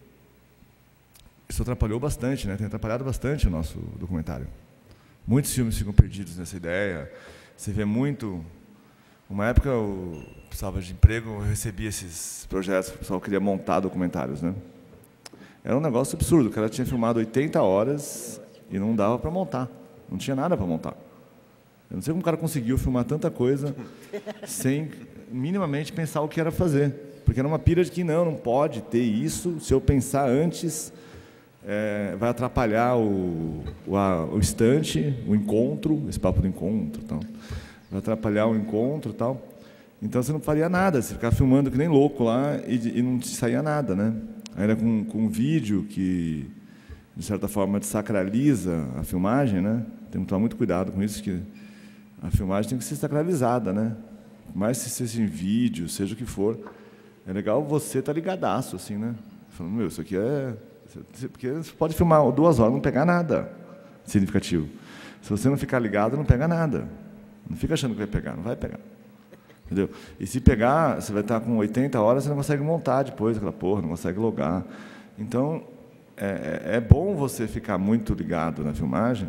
isso atrapalhou bastante, né? Tem atrapalhado bastante o nosso documentário. Muitos filmes ficam perdidos nessa ideia. Você vê muito... Uma época eu precisava de emprego, eu recebia esses projetos, o pessoal queria montar documentários, né? Era um negócio absurdo, o cara tinha filmado oitenta horas e não dava para montar, não tinha nada para montar. Eu não sei como o cara conseguiu filmar tanta coisa sem minimamente pensar o que era fazer, porque era uma pira de que não, não pode ter isso, se eu pensar antes, é, vai atrapalhar o, o, a, o instante, o encontro, esse papo do encontro, tal. Vai atrapalhar o encontro e tal. Então você não faria nada, você ficava filmando que nem louco lá e, e não te saía nada, né? Ainda com, com um vídeo que, de certa forma, desacraliza a filmagem, né? Tem que tomar muito cuidado com isso, que a filmagem tem que ser sacralizada, né? Mais se seja em vídeo, seja o que for. É legal você estar ligadaço, assim, né? Falando, meu, isso aqui é... Porque você pode filmar duas horas e não pegar nada significativo. Se você não ficar ligado, não pega nada. Não fica achando que vai pegar, não vai pegar. Entendeu? E se pegar, você vai estar com oitenta horas, você não consegue montar depois aquela porra, não consegue logar. Então, é, é bom você ficar muito ligado na filmagem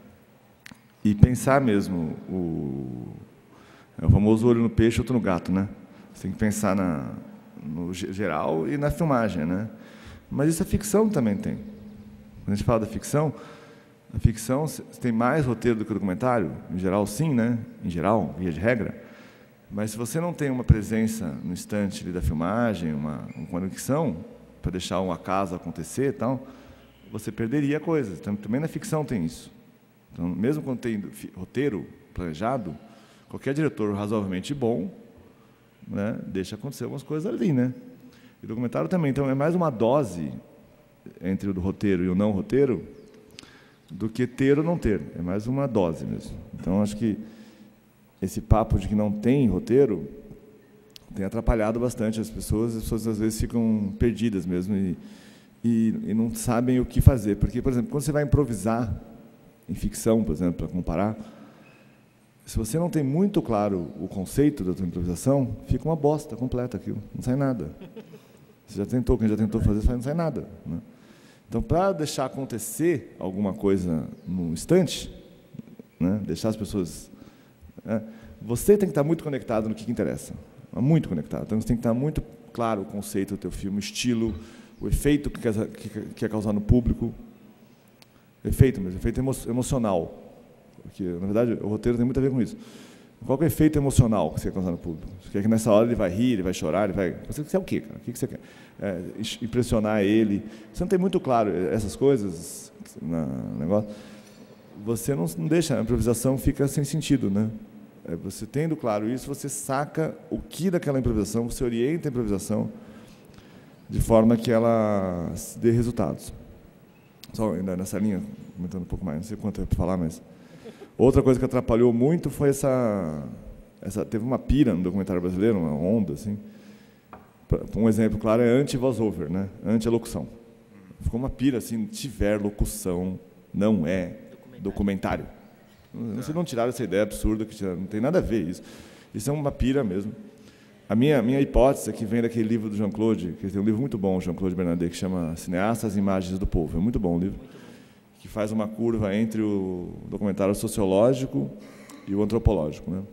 e pensar mesmo o, é o famoso olho no peixe, outro no gato, né? Você tem que pensar na, no geral e na filmagem, né? Mas isso a ficção também tem. Quando a gente fala da ficção, a ficção tem mais roteiro do que o documentário, em geral sim, né? Em geral, via de regra. Mas se você não tem uma presença no instante ali da filmagem, uma, uma conexão para deixar um acaso acontecer, tal, você perderia a coisa. Então, também na ficção tem isso. Então, mesmo quando tem roteiro planejado, qualquer diretor razoavelmente bom, né, deixa acontecer algumas coisas ali, né? E o documentário também. Então, é mais uma dose entre o do roteiro e o não roteiro, do que ter ou não ter. É mais uma dose mesmo. Então, acho que esse papo de que não tem roteiro tem atrapalhado bastante as pessoas. As pessoas, às vezes, ficam perdidas mesmo e, e, e não sabem o que fazer. Porque, por exemplo, quando você vai improvisar em ficção, por exemplo, para comparar, se você não tem muito claro o conceito da sua improvisação, fica uma bosta completa aquilo, não sai nada. Você já tentou, quem já tentou fazer isso, não sai nada, né? Então, para deixar acontecer alguma coisa no instante, né, deixar as pessoas... Né, você tem que estar muito conectado no que, que interessa, muito conectado. Então, você tem que estar muito claro o conceito do teu filme, o estilo, o efeito que quer, que quer causar no público. Efeito mesmo, efeito emo emocional. Porque, na verdade, o roteiro tem muito a ver com isso. Qual é o efeito emocional que você quer causar no público? Você quer que nessa hora ele vai rir, ele vai chorar, ele vai... Você quer o quê, cara? O que você quer? É, impressionar ele. Você não tem muito claro essas coisas no negócio. Você não, não deixa, a improvisação fica sem sentido, né? É, você tendo claro isso, você saca o que daquela improvisação, você orienta a improvisação de forma que ela dê resultados. Só ainda nessa linha, comentando um pouco mais, não sei quanto é para falar, mas... Outra coisa que atrapalhou muito foi essa, essa... Teve uma pira no documentário brasileiro, uma onda, assim. Um exemplo claro é anti-voice-over, né? Anti-locução. Ficou uma pira, assim, tiver locução, não é documentário. Não sei, não tiraram essa ideia absurda, que não tem nada a ver isso. Isso é uma pira mesmo. A minha, minha hipótese é que vem daquele livro do Jean-Claude, que tem um livro muito bom, Jean-Claude Bernardet, que chama Cineastas e Imagens do Povo. É muito bom o livro. Que faz uma curva entre o documentário sociológico e o antropológico, né?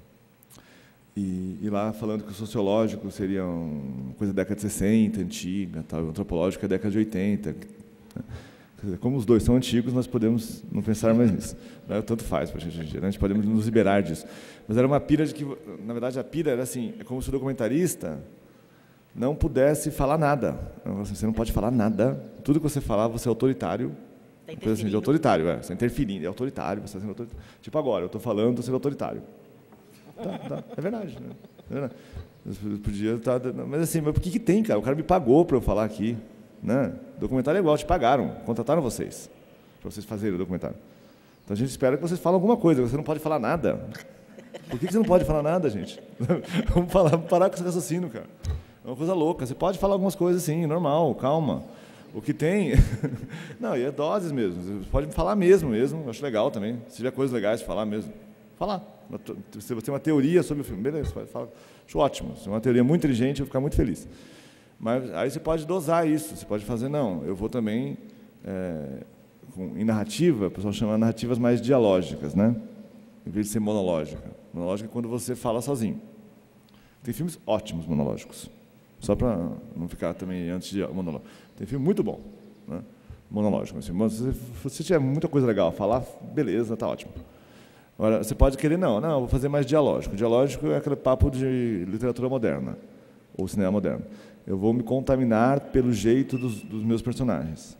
E, e lá falando que o sociológico seria uma coisa da década de sessenta, antiga, tal, o antropológico é da década de oitenta. Né? Quer dizer, como os dois são antigos, nós podemos não pensar mais nisso. Né? Tanto faz para a gente hoje em dia, né? A gente podemos nos liberar disso. Mas era uma pira de que, na verdade, a pira era assim, é como se o documentarista não pudesse falar nada. Você não pode falar nada. Tudo que você falar, você é autoritário. Tá coisa assim de autoritário, é. Você está interferindo, é autoritário, você está sendo autoritário. Tipo agora, eu estou falando, estou sendo autoritário. Tá, tá. É verdade, né? É verdade. Eu podia estar... Mas assim, mas por que, que tem, cara? O cara me pagou para eu falar aqui. Né? Documentário é igual, te pagaram, contrataram vocês, para vocês fazerem o documentário. Então a gente espera que vocês falem alguma coisa, você não pode falar nada. Por que, que você não pode falar nada, gente? Vamos falar, vamos parar com esse raciocínio, cara. É uma coisa louca. Você pode falar algumas coisas, sim, normal, calma. O que tem... Não, e é doses mesmo. Você pode falar mesmo, mesmo. Eu acho legal também. Se tiver coisas legais de falar mesmo. Falar. Se você tem uma teoria sobre o filme, beleza, fala. Acho ótimo. Se é uma teoria muito inteligente, eu vou ficar muito feliz. Mas aí você pode dosar isso. Você pode fazer, não, eu vou também... É, com, em narrativa, o pessoal chama narrativas mais dialógicas, né? Em vez de ser monológica. Monológica é quando você fala sozinho. Tem filmes ótimos monológicos. Só para não ficar também antes de monológico. Tem filme muito bom, né? Monológico. Assim, se você tiver muita coisa legal a falar, beleza, tá ótimo. Agora, você pode querer, não, não, vou fazer mais dialógico. Dialógico é aquele papo de literatura moderna, ou cinema moderno. Eu vou me contaminar pelo jeito dos, dos meus personagens.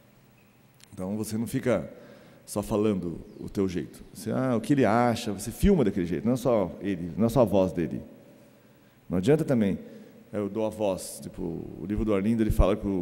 Então, você não fica só falando o teu jeito. Você, ah, o que ele acha, você filma daquele jeito, não é só ele, não é só a voz dele. Não adianta também... Eu dou a voz. Tipo, o livro do Arlindo, ele fala que o,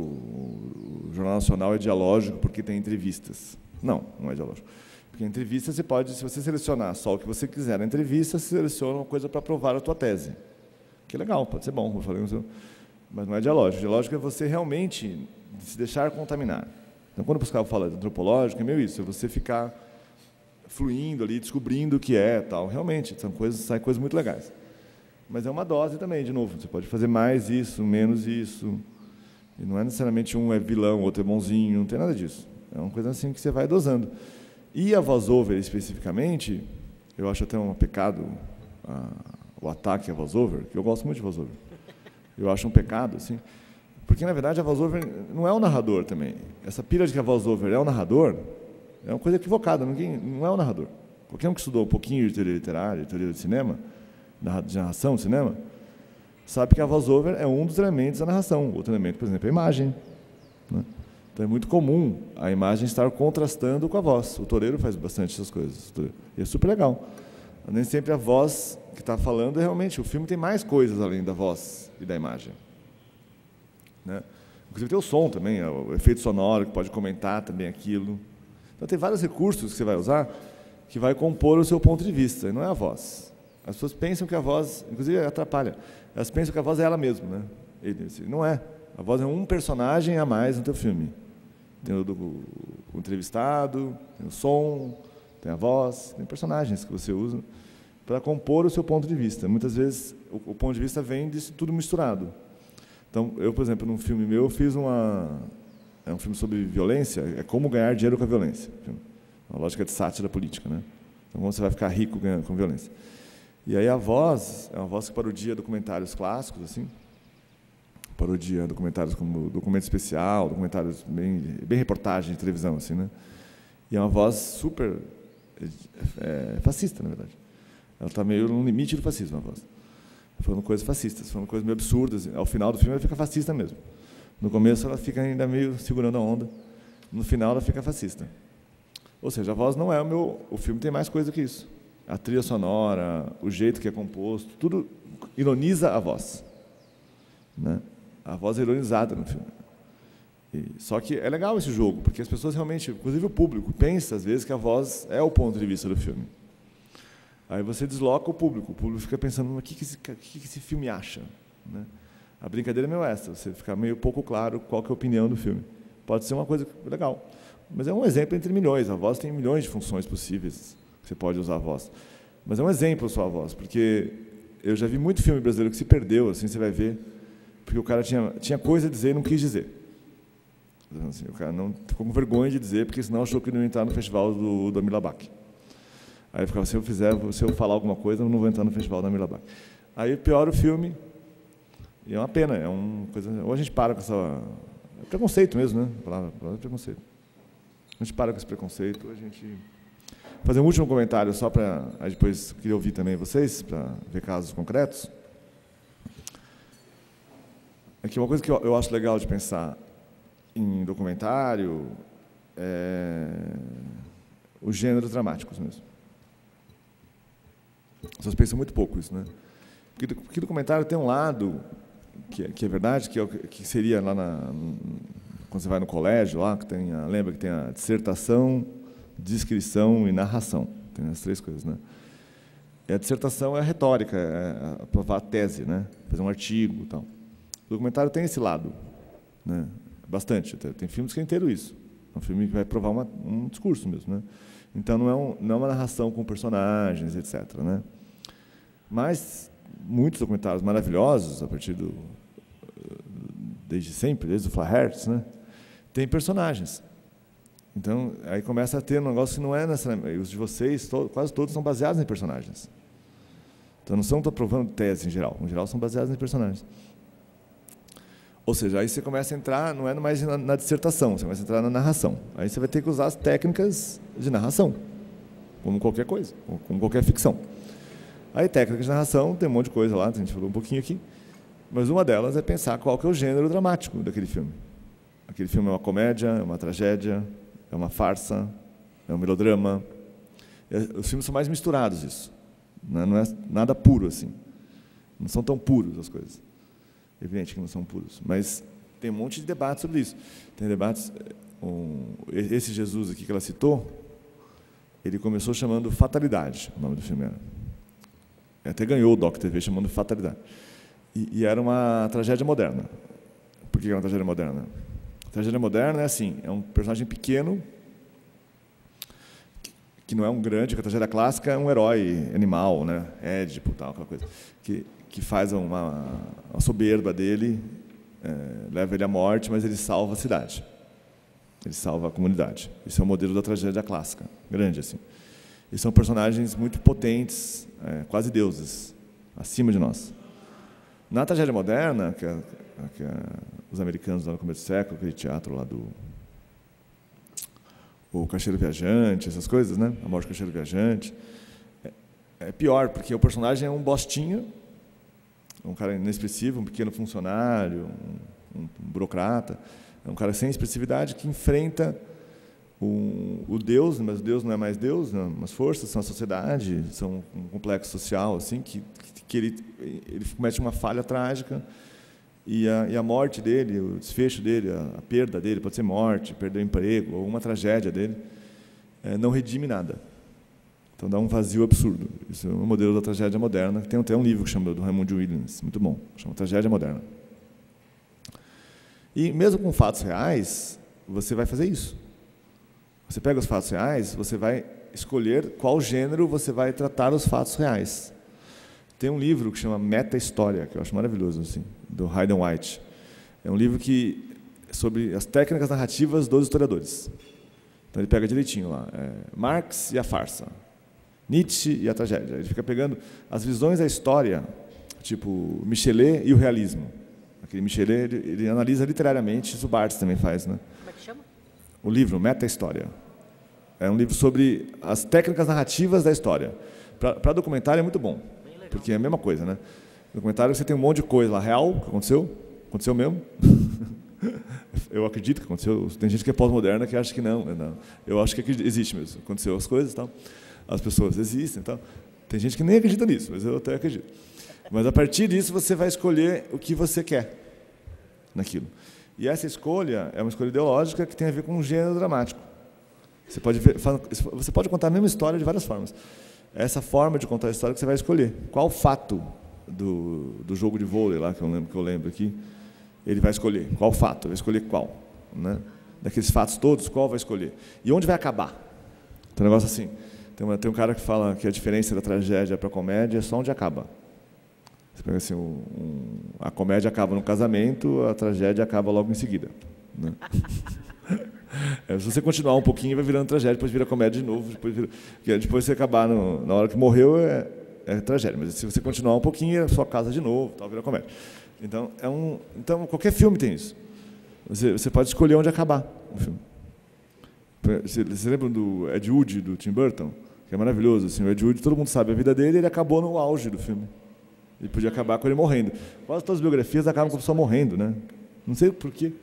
o Jornal Nacional é dialógico porque tem entrevistas. Não, não é dialógico. Porque entrevista você pode, se você selecionar só o que você quiser na entrevista, você seleciona uma coisa para provar a tua tese. Que é legal, pode ser bom, eu falei, mas não é dialógico. Dialógico é você realmente se deixar contaminar. Então, quando o Pascal fala de antropológico, é meio isso, é você ficar fluindo ali, descobrindo o que é, tal. Realmente, são coisas, saem coisas muito legais. Mas é uma dose também, de novo. Você pode fazer mais isso, menos isso. E não é necessariamente um é vilão, outro é bonzinho, não tem nada disso. É uma coisa assim que você vai dosando. E a voice-over, especificamente, eu acho até um pecado a, o ataque à voice-over, que eu gosto muito de voice-over. Eu acho um pecado, assim, porque, na verdade, a voice-over não é o narrador também. Essa pira de que a voice-over é o narrador é uma coisa equivocada, ninguém, não é o narrador. Qualquer um que estudou um pouquinho de teoria literária, de teoria de cinema, de narração de cinema, sabe que a voice-over é um dos elementos da narração. Outro elemento, por exemplo, é a imagem. Né? Então, é muito comum a imagem estar contrastando com a voz. O toureiro faz bastante essas coisas. E é super legal. Nem sempre a voz que está falando é realmente... O filme tem mais coisas além da voz e da imagem. Né? Inclusive, tem o som também, o efeito sonoro, que pode comentar também aquilo. Então, tem vários recursos que você vai usar que vai compor o seu ponto de vista, e não é a voz. As pessoas pensam que a voz, inclusive atrapalha, elas pensam que a voz é ela mesma, né? Ele, não é. A voz é um personagem a mais no teu filme. Tem o, do, o entrevistado, tem o som, tem a voz, tem personagens que você usa para compor o seu ponto de vista. Muitas vezes o, o ponto de vista vem disso tudo misturado. Então, eu, por exemplo, num filme meu, eu fiz uma... É um filme sobre violência, é como ganhar dinheiro com a violência. Uma lógica de sátira política, né? Então, como você vai ficar rico ganhando com violência. E aí a voz, é uma voz que parodia documentários clássicos, assim, parodia documentários como Documento Especial, documentários bem, bem reportagem de televisão, assim, né? E é uma voz super é, fascista, na verdade. Ela está meio no limite do fascismo, a voz. Falando coisas fascistas, falando coisas meio absurdas. Ao final do filme, ela fica fascista mesmo. No começo, ela fica ainda meio segurando a onda. No final, ela fica fascista. Ou seja, a voz não é o meu... O filme tem mais coisa que isso. A trilha sonora, o jeito que é composto, tudo ironiza a voz, né? A voz é ironizada no filme. E, só que é legal esse jogo, porque as pessoas realmente, inclusive o público, pensa às vezes que a voz é o ponto de vista do filme. Aí você desloca o público, o público fica pensando, o que, que, esse, que, que esse filme acha, né? A brincadeira é meio essa, você fica meio pouco claro qual que é a opinião do filme. Pode ser uma coisa legal, mas é um exemplo entre milhões. A voz tem milhões de funções possíveis que você pode usar a voz. Mas é um exemplo só a voz, porque eu já vi muito filme brasileiro que se perdeu, assim, você vai ver, porque o cara tinha, tinha coisa a dizer e não quis dizer. Assim, o cara não ficou com vergonha de dizer, porque senão achou que não ia entrar no festival do, do Amilabac. Aí ficava, se eu fizer, se eu falar alguma coisa, eu não vou entrar no festival do Amilabac. Aí piora o filme, e é uma pena, é uma coisa... Ou a gente para com essa... É preconceito mesmo, né? A palavra, a palavra é preconceito. A gente para com esse preconceito, a gente... Fazer um último comentário, só para... Aí depois queria ouvir também vocês, para ver casos concretos. É que uma coisa que eu, eu acho legal de pensar em documentário é os gêneros dramáticos mesmo. As pessoas pensam muito pouco isso, né? Porque, porque documentário tem um lado que é, que é verdade, que, é o, que seria lá na, quando você vai no colégio, lá, que tem a, lembra que tem a dissertação, descrição e narração. Tem as três coisas, né? E a dissertação é a retórica, é aprovar a tese, né? Fazer um artigo e tal. O documentário tem esse lado, né? Bastante. Tem filmes que é inteiro isso. É um filme que vai provar uma, um discurso mesmo, né? Então, não é, um, não é uma narração com personagens, etcétera, né? Mas muitos documentários maravilhosos, a partir do... desde sempre, desde o Flaherty, né? Tem personagens. Então, aí começa a ter um negócio que não é necessariamente... Os de vocês, to, quase todos são baseados em personagens. Então, não são provando tese em geral. Em geral, são baseados em personagens. Ou seja, aí você começa a entrar, não é mais na, na dissertação, você começa a entrar na narração. Aí você vai ter que usar as técnicas de narração, como qualquer coisa, como qualquer ficção. Aí, técnicas de narração, tem um monte de coisa lá, a gente falou um pouquinho aqui, mas uma delas é pensar qual que é o gênero dramático daquele filme. Aquele filme é uma comédia, é uma tragédia, é uma farsa, é um melodrama. É, os filmes são mais misturados, isso. Não é, não é nada puro, assim. Não são tão puros as coisas. Evidente que não são puros, mas tem um monte de debates sobre isso. Tem debates... Um, esse Jesus aqui que ela citou, ele começou chamando Fatalidade, o nome do filme era. Até ganhou o Doc T V chamando Fatalidade. E, e era uma tragédia moderna. Por que era uma tragédia moderna? A tragédia moderna é assim, é um personagem pequeno, que, que não é um grande, que a tragédia clássica é um herói animal, né? Édipo, tal, aquela coisa. Que, que faz uma, uma soberba dele, é, leva ele à morte, mas ele salva a cidade. Ele salva a comunidade. Esse é o modelo da tragédia clássica, grande assim. E são personagens muito potentes, é, quase deuses, acima de nós. Na tragédia moderna, que, é, que é, os americanos lá no começo do século, aquele teatro lá do... O Caixeiro Viajante, essas coisas, né? A Morte do Caixeiro Viajante. É, é pior, porque o personagem é um bostinho, um cara inexpressivo, um pequeno funcionário, um, um, um burocrata, é um cara sem expressividade que enfrenta o, o Deus, mas o Deus não é mais Deus, não, as forças são a sociedade, são um complexo social, assim, que, que ele, ele comete uma falha trágica e a, e a morte dele, o desfecho dele, a, a perda dele, pode ser morte, perder o emprego, ou uma tragédia dele, é, não redime nada. Então dá um vazio absurdo. Isso é um modelo da tragédia moderna. Tem até um livro que chama, do Raymond Williams, muito bom, chama Tragédia Moderna. E mesmo com fatos reais, você vai fazer isso. Você pega os fatos reais, você vai escolher qual gênero você vai tratar os fatos reais. Tem um livro que chama Meta-História, que eu acho maravilhoso, assim, do Hayden White. É um livro que sobre as técnicas narrativas dos historiadores. Então ele pega direitinho lá, é, Marx e a farsa, Nietzsche e a tragédia. Ele fica pegando as visões da história, tipo Michelet e o realismo. Aquele Michelet, ele, ele analisa literariamente, isso o Barthes também faz, né? Como é que chama? O livro Meta-História. É um livro sobre as técnicas narrativas da história. Para documentário é muito bom, porque é a mesma coisa, né? Documentário você tem um monte de coisa lá, real, que aconteceu, aconteceu mesmo. Eu acredito que aconteceu. Tem gente que é pós-moderna que acha que não, não. Eu acho que existe mesmo. Aconteceu as coisas, tal. As pessoas existem, tal. Tem gente que nem acredita nisso, mas eu até acredito. Mas a partir disso você vai escolher o que você quer naquilo. E essa escolha é uma escolha ideológica que tem a ver com um gênero dramático. Você pode ver, você pode contar a mesma história de várias formas. Essa forma de contar a história que você vai escolher. Qual fato do, do jogo de vôlei lá que eu lembro que eu lembro aqui, ele vai escolher? Qual fato? Vai escolher qual, né? Daqueles fatos todos, qual vai escolher? E onde vai acabar? Tem um negócio assim. Tem, uma, tem um cara que fala que a diferença da tragédia para a comédia é só onde acaba. Você pega assim, um, um, a comédia acaba no casamento, a tragédia acaba logo em seguida, né? É, se você continuar um pouquinho, vai virando tragédia, depois vira comédia de novo, depois, vira, depois você acabar no, na hora que morreu é, é tragédia, mas se você continuar um pouquinho, é sua casa de novo, tal, vira comédia. Então, é um, então qualquer filme tem isso. Você, você pode escolher onde acabar o filme. Você, você lembra do Ed Wood, do Tim Burton? Que é maravilhoso. Assim, o Ed Wood, todo mundo sabe a vida dele, ele acabou no auge do filme. Ele podia acabar com ele morrendo. Quase todas as biografias acabam com a pessoa morrendo, né? Não sei por quê.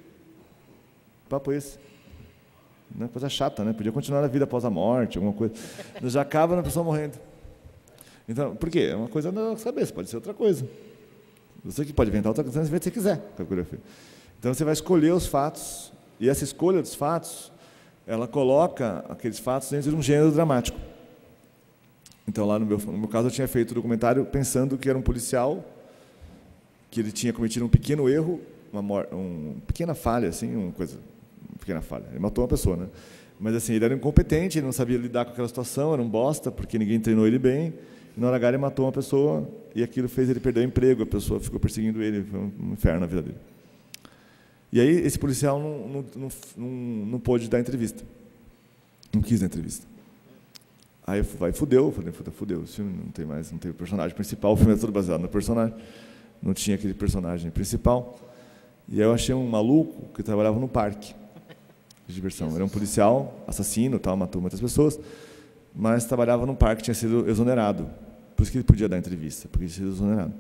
O papo é esse. Não é coisa chata, né? Podia continuar a vida após a morte, alguma coisa. Mas já acaba na pessoa morrendo. Então, por quê? É uma coisa na nossa cabeça, pode ser outra coisa. Você que pode inventar outra coisa, você você quiser. Então, você vai escolher os fatos, e essa escolha dos fatos, ela coloca aqueles fatos dentro de um gênero dramático. Então, lá no meu, no meu caso, eu tinha feito o documentário pensando que era um policial, que ele tinha cometido um pequeno erro, uma, uma pequena falha, assim, uma coisa, uma pequena falha. Ele matou uma pessoa, né? Mas assim, ele era incompetente, ele não sabia lidar com aquela situação, era um bosta, porque ninguém treinou ele bem. E na hora H ele matou uma pessoa e aquilo fez ele perder o emprego, a pessoa ficou perseguindo ele, foi um inferno na vida dele. E aí esse policial não, não, não, não, não pôde dar entrevista, não quis dar entrevista. Aí vai, fudeu, falei, fudeu, o filme não tem mais, não tem o personagem principal, o filme é todo baseado no personagem, não tinha aquele personagem principal. E aí eu achei um maluco que trabalhava no parque de diversão. Era um policial, assassino, tal, matou muitas pessoas, mas trabalhava num parque, tinha sido exonerado. Por isso que ele podia dar entrevista, porque ele tinha sido exonerado.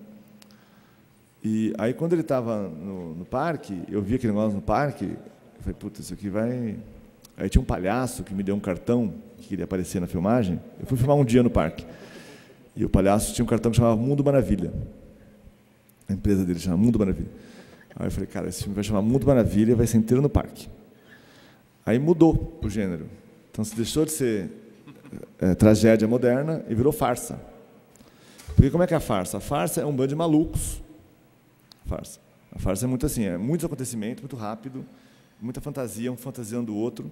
E aí, quando ele estava no, no parque, eu vi aquele negócio no parque, eu falei, puta, isso aqui vai... Aí tinha um palhaço que me deu um cartão, que queria aparecer na filmagem. Eu fui filmar um dia no parque. E o palhaço tinha um cartão que chamava Mundo Maravilha. A empresa dele chamava Mundo Maravilha. Aí eu falei, cara, esse filme vai chamar Mundo Maravilha, vai ser inteiro no parque. Aí mudou o gênero. Então, se deixou de ser é, tragédia moderna e virou farsa. Porque como é que é a farsa? A farsa é um bando de malucos. A farsa. A farsa é muito assim, é muitos acontecimentos, muito rápido, muita fantasia, um fantasiando o outro.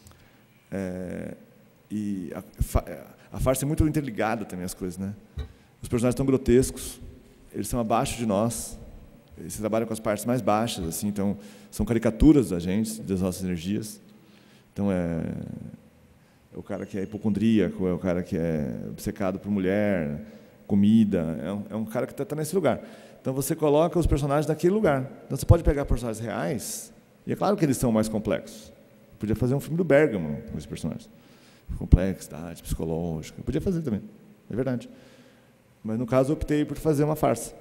É, e a, a farsa é muito interligada também às coisas, né? Os personagens estão grotescos, eles são abaixo de nós, eles trabalham com as partes mais baixas, assim, então são caricaturas da gente, das nossas energias. Então é, é o cara que é hipocondríaco, é o cara que é obcecado por mulher, comida, é um, é um cara que está tá nesse lugar. Então você coloca os personagens naquele lugar. Então você pode pegar personagens reais, e é claro que eles são mais complexos. Podia fazer um filme do Bergman com esses personagens. Complexidade psicológica. Podia fazer também, é verdade. Mas no caso eu optei por fazer uma farsa.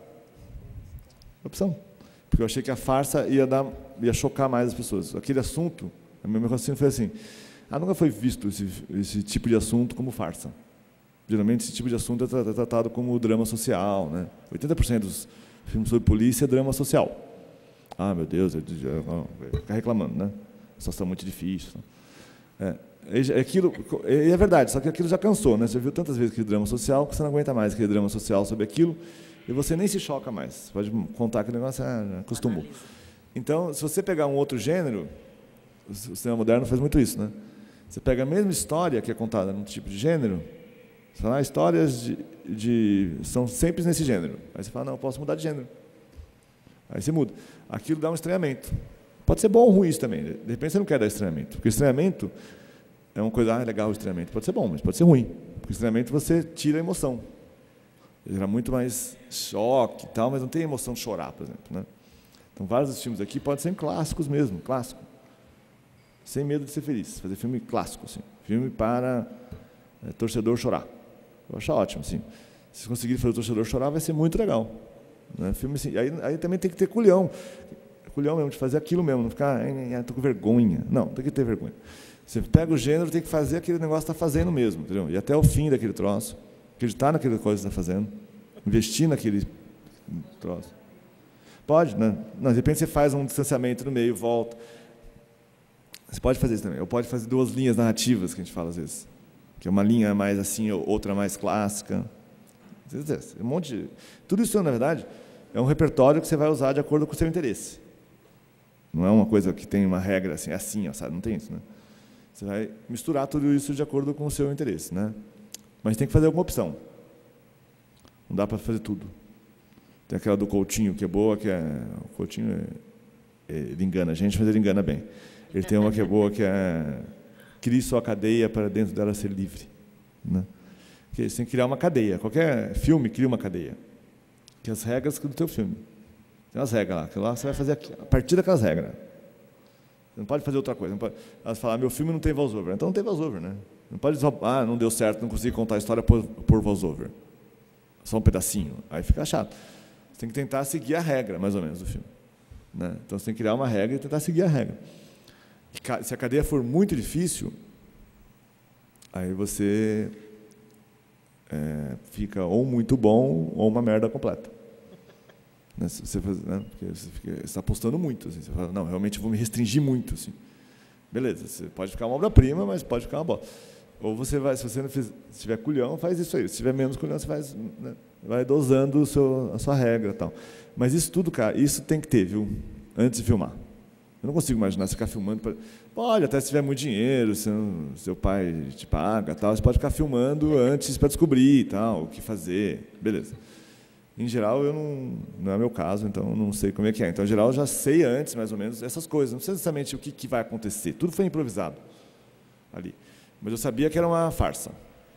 Opção. Porque eu achei que a farsa ia, dar, ia chocar mais as pessoas. Aquele assunto, o meu raciocínio foi assim, ah, nunca foi visto esse, esse tipo de assunto como farsa. Geralmente esse tipo de assunto é tratado como drama social, né? oitenta por cento dos filmes sobre polícia é drama social. Ah, meu Deus, ficar reclamando, né? A situação é muito difícil. É, É aquilo, é verdade, só que aquilo já cansou, né? Você viu tantas vezes aquele drama social que você não aguenta mais aquele drama social sobre aquilo e você nem se choca mais. Você pode contar aquele negócio, ah, já acostumou. Então, se você pegar um outro gênero, o cinema moderno faz muito isso, né? Você pega a mesma história que é contada num tipo de gênero, você fala, ah, histórias de, de, são sempre nesse gênero. Aí você fala, não, eu posso mudar de gênero. Aí você muda. Aquilo dá um estranhamento. Pode ser bom ou ruim isso também. De repente você não quer dar estranhamento, porque estranhamento é uma coisa, ah, legal o estranhamento. Pode ser bom, mas pode ser ruim. Porque o estranhamento você tira a emoção. Gera muito mais choque e tal, mas não tem emoção de chorar, por exemplo, né? Então, vários dos filmes aqui podem ser clássicos mesmo, clássico. Sem medo de ser feliz. Fazer filme clássico, assim. Filme para é, torcedor chorar. Eu vou achar ótimo, assim. Se conseguir fazer o torcedor chorar, vai ser muito legal. Né? Filme assim, aí, aí também tem que ter culhão. Culhão mesmo, de fazer aquilo mesmo, não ficar, estou com vergonha. Não, tem que ter vergonha. Você pega o gênero, tem que fazer aquele negócio que está fazendo mesmo, entendeu? E até o fim daquele troço, acreditar naquela coisa que está fazendo, investir naquele troço. Pode, né? Não, de repente você faz um distanciamento no meio, volta. Você pode fazer isso também. Ou pode fazer duas linhas narrativas, que a gente fala às vezes. Que é uma linha mais assim, outra mais clássica. Um monte de... Tudo isso, na verdade, é um repertório que você vai usar de acordo com o seu interesse. Não é uma coisa que tem uma regra assim, assim, ó, sabe? Não tem isso, né? Você vai misturar tudo isso de acordo com o seu interesse, né? Mas tem que fazer alguma opção. Não dá para fazer tudo. Tem aquela do Coutinho, que é boa, que é... O Coutinho, é... ele engana a gente, mas ele engana bem. Ele tem uma que é boa, que é... Crie sua cadeia para dentro dela ser livre. Né? Porque você tem que criar uma cadeia. Qualquer filme cria uma cadeia. Que é as regras do teu filme. Tem umas regras lá. Que lá você vai fazer aqui, a partir daquelas regras. Você não pode fazer outra coisa. Não pode, elas falam, meu filme não tem voice-over. Então não tem voice-over, né? Não pode dizer, ah, não deu certo, não consegui contar a história por, por voice-over. Só um pedacinho. Aí fica chato. Você tem que tentar seguir a regra, mais ou menos, do filme. Né? Então você tem que criar uma regra e tentar seguir a regra. E se a cadeia for muito difícil, aí você é, fica ou muito bom ou uma merda completa. Né? Você faz, né? Porque você está apostando muito. Assim. Você fala, não, realmente vou me restringir muito. Assim. Beleza, você pode ficar uma obra-prima, mas pode ficar uma bosta. Ou você vai, se você não fiz, se tiver culhão, faz isso aí. Se tiver menos culhão, você faz, né? Vai dosando o seu, a sua regra e tal. Mas isso tudo, cara, isso tem que ter, viu? Antes de filmar. Eu não consigo imaginar você ficar filmando. Pra... Pode, até se tiver muito dinheiro, se não, seu pai te paga, tal, você pode ficar filmando antes para descobrir tal, o que fazer. Beleza. Em geral, eu não, não é meu caso, então eu não sei como é que é. Então, em geral, eu já sei antes, mais ou menos, essas coisas. Não sei exatamente o que, que vai acontecer. Tudo foi improvisado ali. Mas eu sabia que era uma farsa.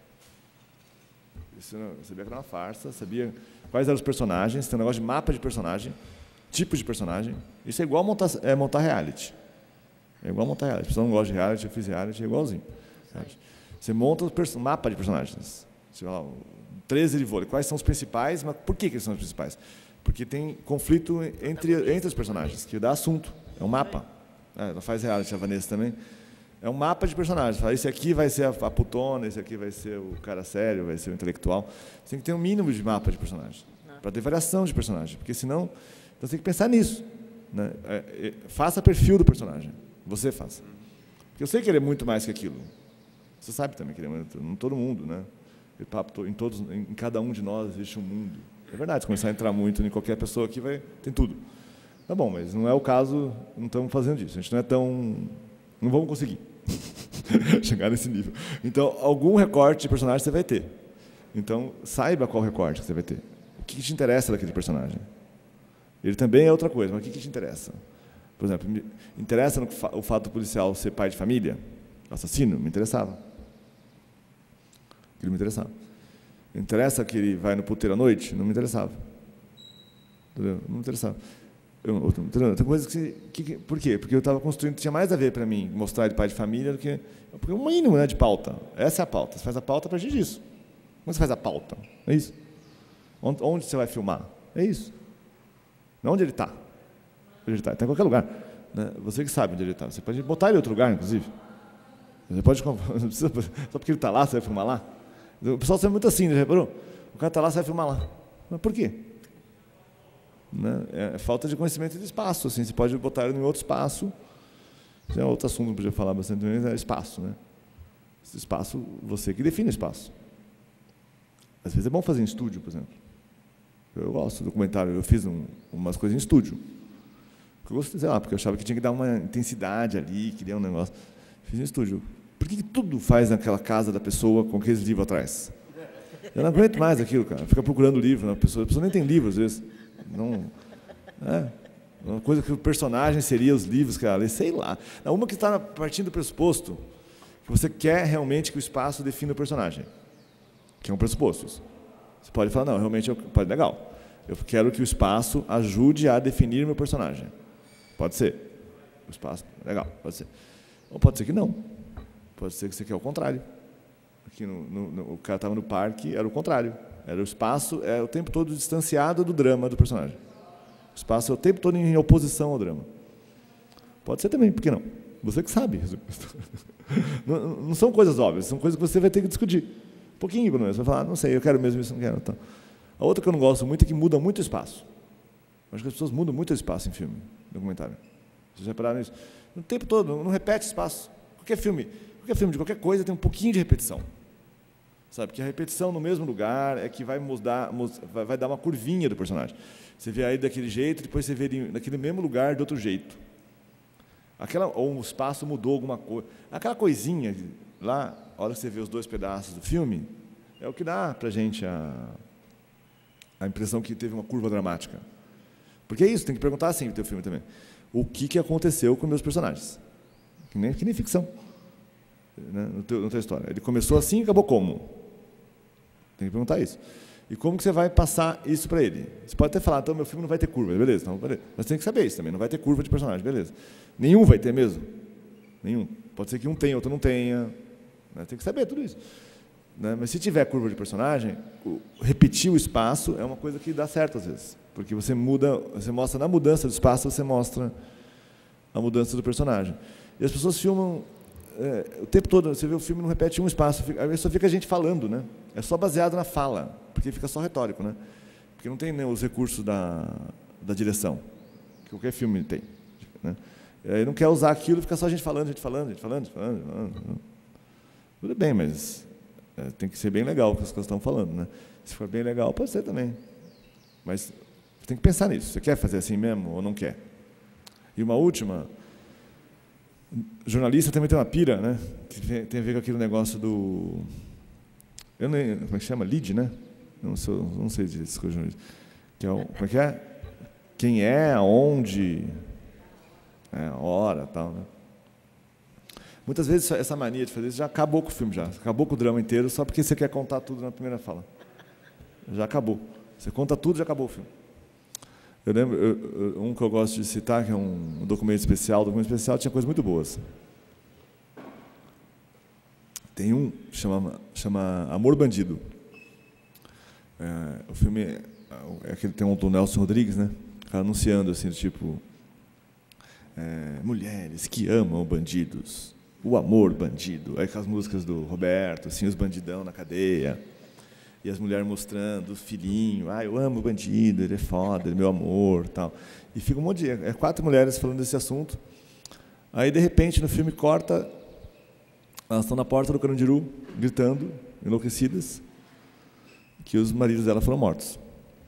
Eu sabia que era uma farsa, sabia quais eram os personagens, tem um negócio de mapa de personagem, tipos de personagem. Isso é igual montar, é, montar reality. É igual montar reality. Se você não gosta de reality, eu fiz reality, é igualzinho. Você monta o mapa de personagens. Você vai lá, treze de vôlei. Quais são os principais, mas por que, que eles são os principais? Porque tem conflito entre, entre os personagens, que dá assunto. É um mapa. É, ela faz reality, a Vanessa também. É um mapa de personagens. Fala, esse aqui vai ser a, a putona, esse aqui vai ser o cara sério, vai ser o intelectual. Você tem que ter um mínimo de mapa de personagens, para ter variação de personagem, porque senão então, você tem que pensar nisso. Né? É, é, faça perfil do personagem. Você faça. Porque eu sei que ele é muito mais que aquilo. Você sabe também que ele é muito, não todo mundo, né? Em, todos, em cada um de nós existe um mundo. É verdade, se começar a entrar muito em qualquer pessoa aqui, vai, tem tudo. Tá bom, mas não é o caso, não estamos fazendo isso. A gente não é tão... Não vamos conseguir chegar nesse nível. Então, algum recorte de personagem você vai ter. Então, saiba qual recorte que você vai ter. O que te interessa daquele personagem? Ele também é outra coisa, mas o que te interessa? Por exemplo, me interessa no, o fato do policial ser pai de família? Assassino? Me interessava. Ele me interessava. Interessa que ele vai no puteiro à noite? Não me interessava. Entendeu? Não me interessava. Eu, tem coisas que, que... Por quê? Porque eu estava construindo... Tinha mais a ver para mim mostrar ele pai de família do que... Porque é um mínimo, né, de pauta. Essa é a pauta. Você faz a pauta para a gente disso. Como você faz a pauta? É isso. Onde, onde você vai filmar? É isso. Onde ele está? Onde ele está? Está em qualquer lugar. Né? Você que sabe onde ele está. Você pode botar ele em outro lugar, inclusive. Você pode... Não precisa, só porque ele está lá, você vai filmar lá. O pessoal sempre muito assim, já reparou? O cara está lá, você vai filmar lá. Mas por quê? Né? É falta de conhecimento de espaço. Assim, você pode botar ele em outro espaço. Isso é outro assunto que eu podia falar bastante, é espaço. Né? Esse espaço, você que define o espaço. Às vezes é bom fazer em estúdio, por exemplo. Eu gosto do documentário, eu fiz um, umas coisas em estúdio. Eu gostei, sei lá, porque eu achava que tinha que dar uma intensidade ali, queria um negócio. Fiz em estúdio. Por que, que tudo faz naquela casa da pessoa com aqueles livros atrás? Eu não aguento mais aquilo, cara. Fica procurando livro na pessoa. A pessoa nem tem livro, às vezes. Não, é, uma coisa que o personagem seria os livros que ela lê, sei lá. Uma que está partindo do pressuposto que você quer realmente que o espaço defina o personagem. Que é um pressuposto isso. Você pode falar, não, realmente, eu, pode, legal. Eu quero que o espaço ajude a definir meu personagem. Pode ser. O espaço, legal, pode ser. Ou pode ser que não. Pode ser que você quer o contrário. Aqui no, no, no, o cara estava no parque, era o contrário. Era o espaço, é o tempo todo distanciado do drama do personagem. O espaço é o tempo todo em oposição ao drama. Pode ser também, por que não? Você que sabe. Não, não são coisas óbvias, são coisas que você vai ter que discutir. Um pouquinho, pelo menos. Você vai falar, ah, não sei, eu quero mesmo isso, não quero. Então. A outra que eu não gosto muito é que muda muito o espaço. Eu acho que as pessoas mudam muito o espaço em filme, documentário. Vocês já repararam nisso? O tempo todo, não repete espaço. Qualquer filme, qualquer filme de qualquer coisa tem um pouquinho de repetição. Sabe? Que a repetição no mesmo lugar é que vai, mudar, vai, vai dar uma curvinha do personagem. Você vê aí daquele jeito, depois você vê ele naquele mesmo lugar de outro jeito. Aquela, ou o espaço mudou alguma coisa. Aquela coisinha lá, a hora que você vê os dois pedaços do filme, é o que dá para a gente a, a impressão que teve uma curva dramática. Porque é isso, tem que perguntar assim no teu filme também. O que, que aconteceu com meus personagens? Que nem, que nem ficção, né, no teu, na tua história. Ele começou assim e acabou como? Tem que perguntar isso. E como que você vai passar isso para ele? Você pode até falar, então, meu filme não vai ter curva, beleza, então, beleza. Mas tem que saber isso também, não vai ter curva de personagem, beleza. Nenhum vai ter mesmo. Nenhum. Pode ser que um tenha, outro não tenha. Né? Tem que saber tudo isso. Né? Mas se tiver curva de personagem, o, repetir o espaço é uma coisa que dá certo às vezes. Porque você muda, você mostra na mudança do espaço, você mostra a mudança do personagem. E as pessoas filmam é, o tempo todo, você vê o filme não repete um espaço, aí só fica a gente falando, né? É só baseado na fala, porque fica só retórico, né? Porque não tem, né, os recursos da, da direção, que qualquer filme tem. Né? Aí não quer usar aquilo, fica só a gente falando, a gente falando, a gente falando, a gente falando. falando. Tudo bem, mas é, tem que ser bem legal o que as coisas estão falando, né? Se for bem legal, pode ser também. Mas tem que pensar nisso. Você quer fazer assim mesmo ou não quer? E uma última, jornalista também tem uma pira, né? Que tem a ver com aquele negócio do... Eu nem, como é que chama? Lead, né? Eu não, sou, não sei disso com jornalista. Que é o, como é que é? Quem é, aonde, é, a hora, tal, né? Muitas vezes essa mania de fazer isso já acabou com o filme, já. Acabou com o drama inteiro só porque você quer contar tudo na primeira fala. Já acabou. Você conta tudo, já acabou o filme. Eu lembro, eu, eu, um que eu gosto de citar, que é um, um documento especial. O documento especial tinha coisas muito boas. Tem um que chama, chama Amor Bandido. É, o filme é, é aquele tem um do Nelson Rodrigues, né? Anunciando assim, tipo, é, mulheres que amam bandidos, o amor bandido. Aí com as músicas do Roberto, assim, os bandidão na cadeia. E as mulheres mostrando o filhinho, ah, eu amo o bandido, ele é foda, ele é meu amor, tal. E fica um monte de... É quatro mulheres falando desse assunto. Aí, de repente, no filme corta, elas estão na porta do Carandiru, gritando, enlouquecidas, que os maridos dela foram mortos.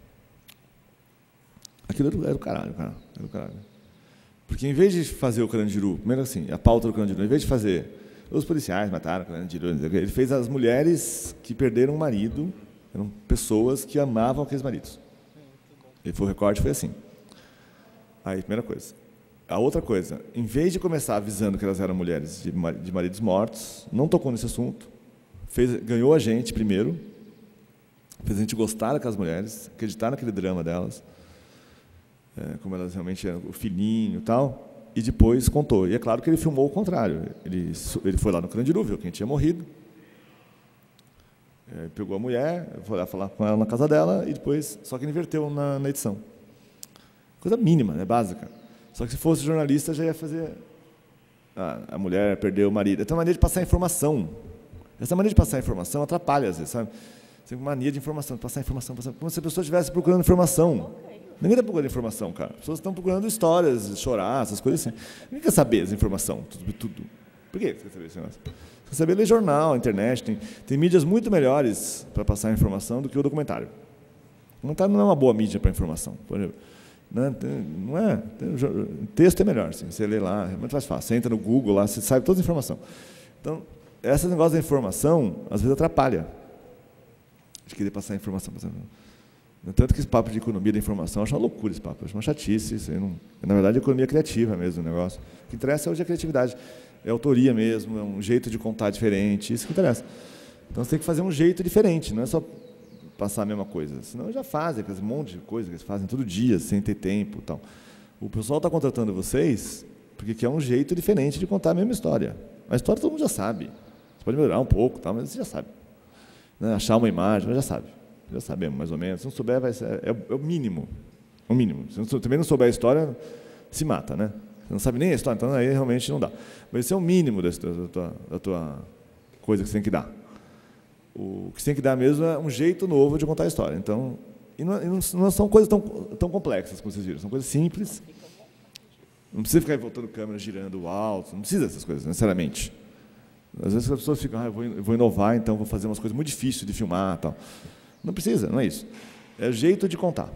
Aquilo era do caralho, cara. Era do caralho. Porque, em vez de fazer o Carandiru, primeiro assim, a pauta do Carandiru, em vez de fazer... Os policiais mataram o Carandiru, ele fez as mulheres que perderam o marido, eram pessoas que amavam aqueles maridos. E foi o recorte, foi assim. Aí, primeira coisa. A outra coisa, em vez de começar avisando que elas eram mulheres de, de maridos mortos, não tocou nesse assunto, fez, ganhou a gente primeiro, fez a gente gostar daquelas mulheres, acreditar naquele drama delas, é, como elas realmente eram, o filhinho e tal, e depois contou. E é claro que ele filmou o contrário. Ele, ele foi lá no Carandiru, viu quem tinha morrido, é, pegou a mulher, foi lá falar com ela na casa dela, e depois, só que ele inverteu na, na edição. Coisa mínima, né, básica. Só que se fosse jornalista, já ia fazer... Ah, a mulher perdeu o marido. Essa maneira de passar informação. Essa maneira de passar informação atrapalha, às vezes, sabe? Você tem mania de informação, de passar informação, passar... como se a pessoa estivesse procurando informação. Ninguém está procurando informação, cara. As pessoas estão procurando histórias, chorar, essas coisas assim. Ninguém quer saber essa informação, tudo. tudo. Por que você quer saber esse negócio? Você Você saber ler jornal, internet, tem, tem mídias muito melhores para passar a informação do que o documentário. O documentário não é uma boa mídia para informação. Por exemplo, não, não é, tem, texto é melhor, assim, você lê lá, é muito mais fácil. Você entra no Google, lá, você sabe toda a informação. Então, esse negócio da informação, às vezes, atrapalha de querer passar a informação. Tanto que esse papo de economia da informação, eu acho uma loucura esse papo, eu acho uma chatice. Isso aí não, na verdade, é economia criativa mesmo o negócio. O que interessa hoje é a criatividade. É autoria mesmo, é um jeito de contar diferente, isso que interessa. Então você tem que fazer um jeito diferente, não é só passar a mesma coisa. Senão já fazem, um monte de coisa que eles fazem todo dia, sem ter tempo. Tal. O pessoal está contratando vocês porque quer um jeito diferente de contar a mesma história. A história todo mundo já sabe. Você pode melhorar um pouco, tal, mas você já sabe. Né? Achar uma imagem, mas já sabe. Já sabemos, mais ou menos. Se não souber, vai ser, é, é o mínimo. O mínimo. Se não, também não souber a história, se mata, né? Você não sabe nem a história, então aí realmente não dá. Mas esse é o mínimo da tua, da tua coisa que você tem que dar. O que você tem que dar mesmo é um jeito novo de contar a história. Então, e não, e não, não são coisas tão, tão complexas, como vocês viram. São coisas simples. Não precisa ficar voltando câmera, girando alto. Não precisa dessas coisas, necessariamente. Às vezes as pessoas ficam, ah, eu vou, eu vou inovar, então vou fazer umas coisas muito difíceis de filmar. Tal. Não precisa, não é isso. É o jeito de contar.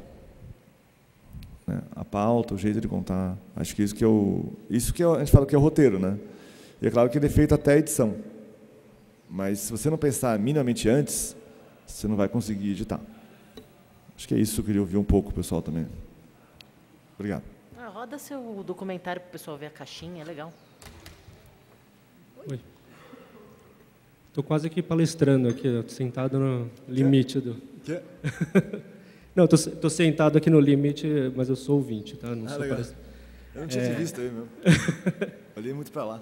Né? A pauta, o jeito de contar. Acho que isso que é o, isso que é, a gente fala que é o roteiro, né? E é claro que ele é feito até a edição. Mas se você não pensar minimamente antes, você não vai conseguir editar. Acho que é isso que eu queria ouvir um pouco o pessoal também. Obrigado. Ah, roda seu documentário para o pessoal ver a caixinha, é legal. Oi. Estou quase aqui palestrando, aqui, sentado no limite do... Quê? Não, estou sentado aqui no limite, mas eu sou ouvinte, tá? Não ah, sou legal. palestra... Eu não tinha é... te visto aí mesmo. Olhei muito para lá.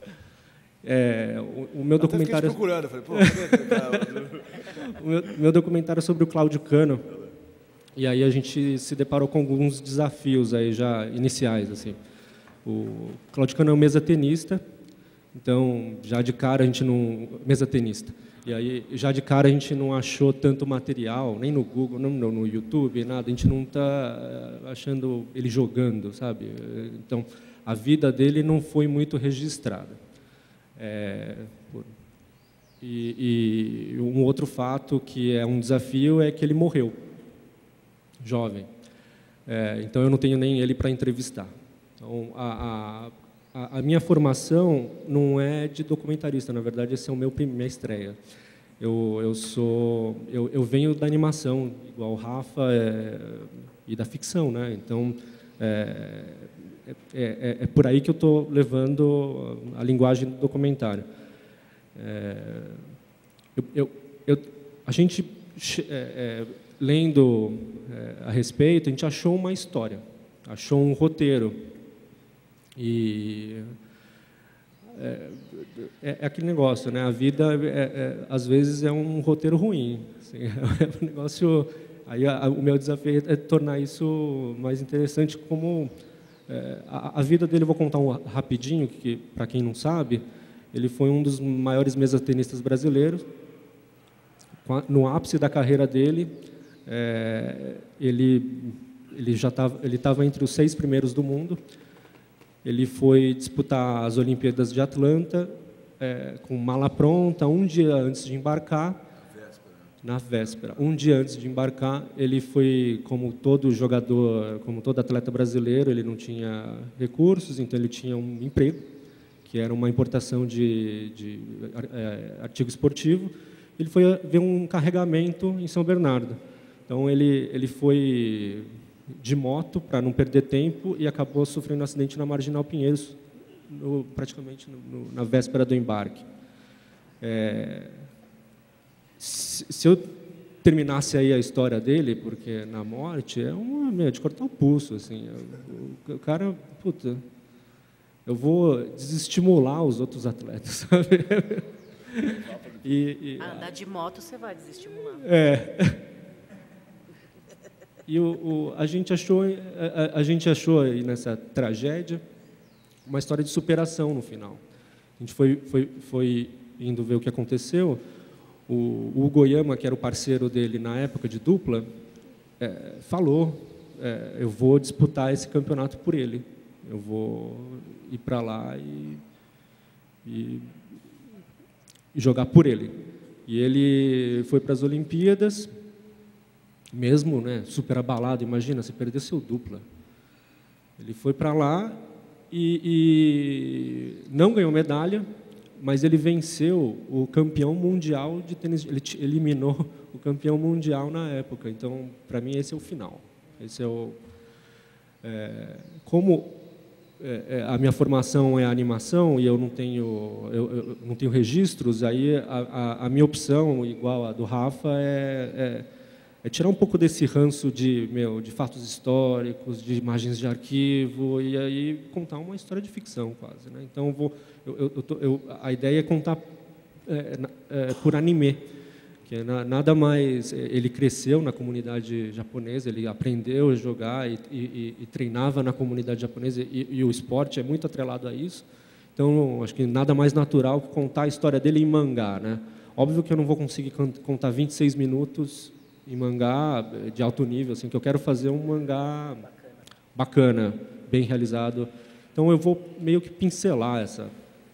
É, o, o meu Até documentário... fiquei te procurando, eu falei, pô, cadê cara? O meu, meu documentário é sobre o Cláudio Cano. E aí a gente se deparou com alguns desafios aí já iniciais, assim. O Cláudio Cano é um mesa-tenista, então já de cara a gente não... Mesa-tenista. E aí, já de cara, a gente não achou tanto material, nem no Google, não no YouTube, nada. A gente não está achando ele jogando, sabe? Então, a vida dele não foi muito registrada. É, e, e um outro fato que é um desafio é que ele morreu, jovem. É, então, eu não tenho nem ele para entrevistar. Então, a, a, a minha formação não é de documentarista, na verdade, esse é o meu minha estreia. Eu, eu sou, eu, eu venho da animação, igual o Rafa, é, e da ficção, né? Então, é, é, é, é por aí que eu estou levando a linguagem do documentário. É, eu, eu, eu, a gente, é, é, lendo é, a respeito, a gente achou uma história, achou um roteiro. E é, é, é aquele negócio, né? A vida, é, é, às vezes, é um roteiro ruim. Assim, é um negócio. Aí a, a, o meu desafio é tornar isso mais interessante, como é, a, a vida dele. Eu vou contar um rapidinho, que para quem não sabe, ele foi um dos maiores mesatenistas brasileiros. No ápice da carreira dele, é, ele ele já estava ele estava entre os seis primeiros do mundo. Ele foi disputar as Olimpíadas de Atlanta é, com mala pronta, um dia antes de embarcar. Véspera. Na véspera. Um dia antes de embarcar, ele foi, como todo jogador, como todo atleta brasileiro, ele não tinha recursos, então ele tinha um emprego, que era uma importação de, de é, artigo esportivo. Ele foi ver um carregamento em São Bernardo. Então, ele, ele foi de moto para não perder tempo e acabou sofrendo um acidente na Marginal Pinheiros, no, praticamente no, no, na véspera do embarque. É, se, se eu terminasse aí a história dele, porque na morte é uma meu, de cortar o pulso, assim, o, o cara, puta, eu vou desestimular os outros atletas, sabe? E, e, ah, andar de moto você vai desestimular. É. E o, o, a gente achou, a, a gente achou aí nessa tragédia uma história de superação no final. A gente foi, foi, foi indo ver o que aconteceu. O, o Hugo Oyama, que era o parceiro dele na época de dupla, é, falou: é, eu vou disputar esse campeonato por ele. Eu vou ir para lá e, e jogar por ele. E ele foi para as Olimpíadas, mesmo, né, super abalado, imagina, se perder seu dupla. Ele foi para lá e, e não ganhou medalha, mas ele venceu o campeão mundial de tênis, ele eliminou o campeão mundial na época. Então, para mim, esse é o final. Esse é o... É, como é, a minha formação é a animação e eu não tenho, eu, eu não tenho registros, aí a, a, a minha opção, igual a do Rafa, é, é, é tirar um pouco desse ranço de, meu, de fatos históricos, de imagens de arquivo, e aí contar uma história de ficção, quase, né? Então, eu vou, eu, eu, eu, eu, a ideia é contar é, é, por anime, que é na, nada mais... Ele cresceu na comunidade japonesa, ele aprendeu a jogar e, e, e treinava na comunidade japonesa, e, e o esporte é muito atrelado a isso. Então, acho que nada mais natural que contar a história dele em mangá, né? Óbvio que eu não vou conseguir contar vinte e seis minutos em mangá de alto nível, assim, que eu quero fazer um mangá bacana, bem realizado. Então, eu vou meio que pincelar essa...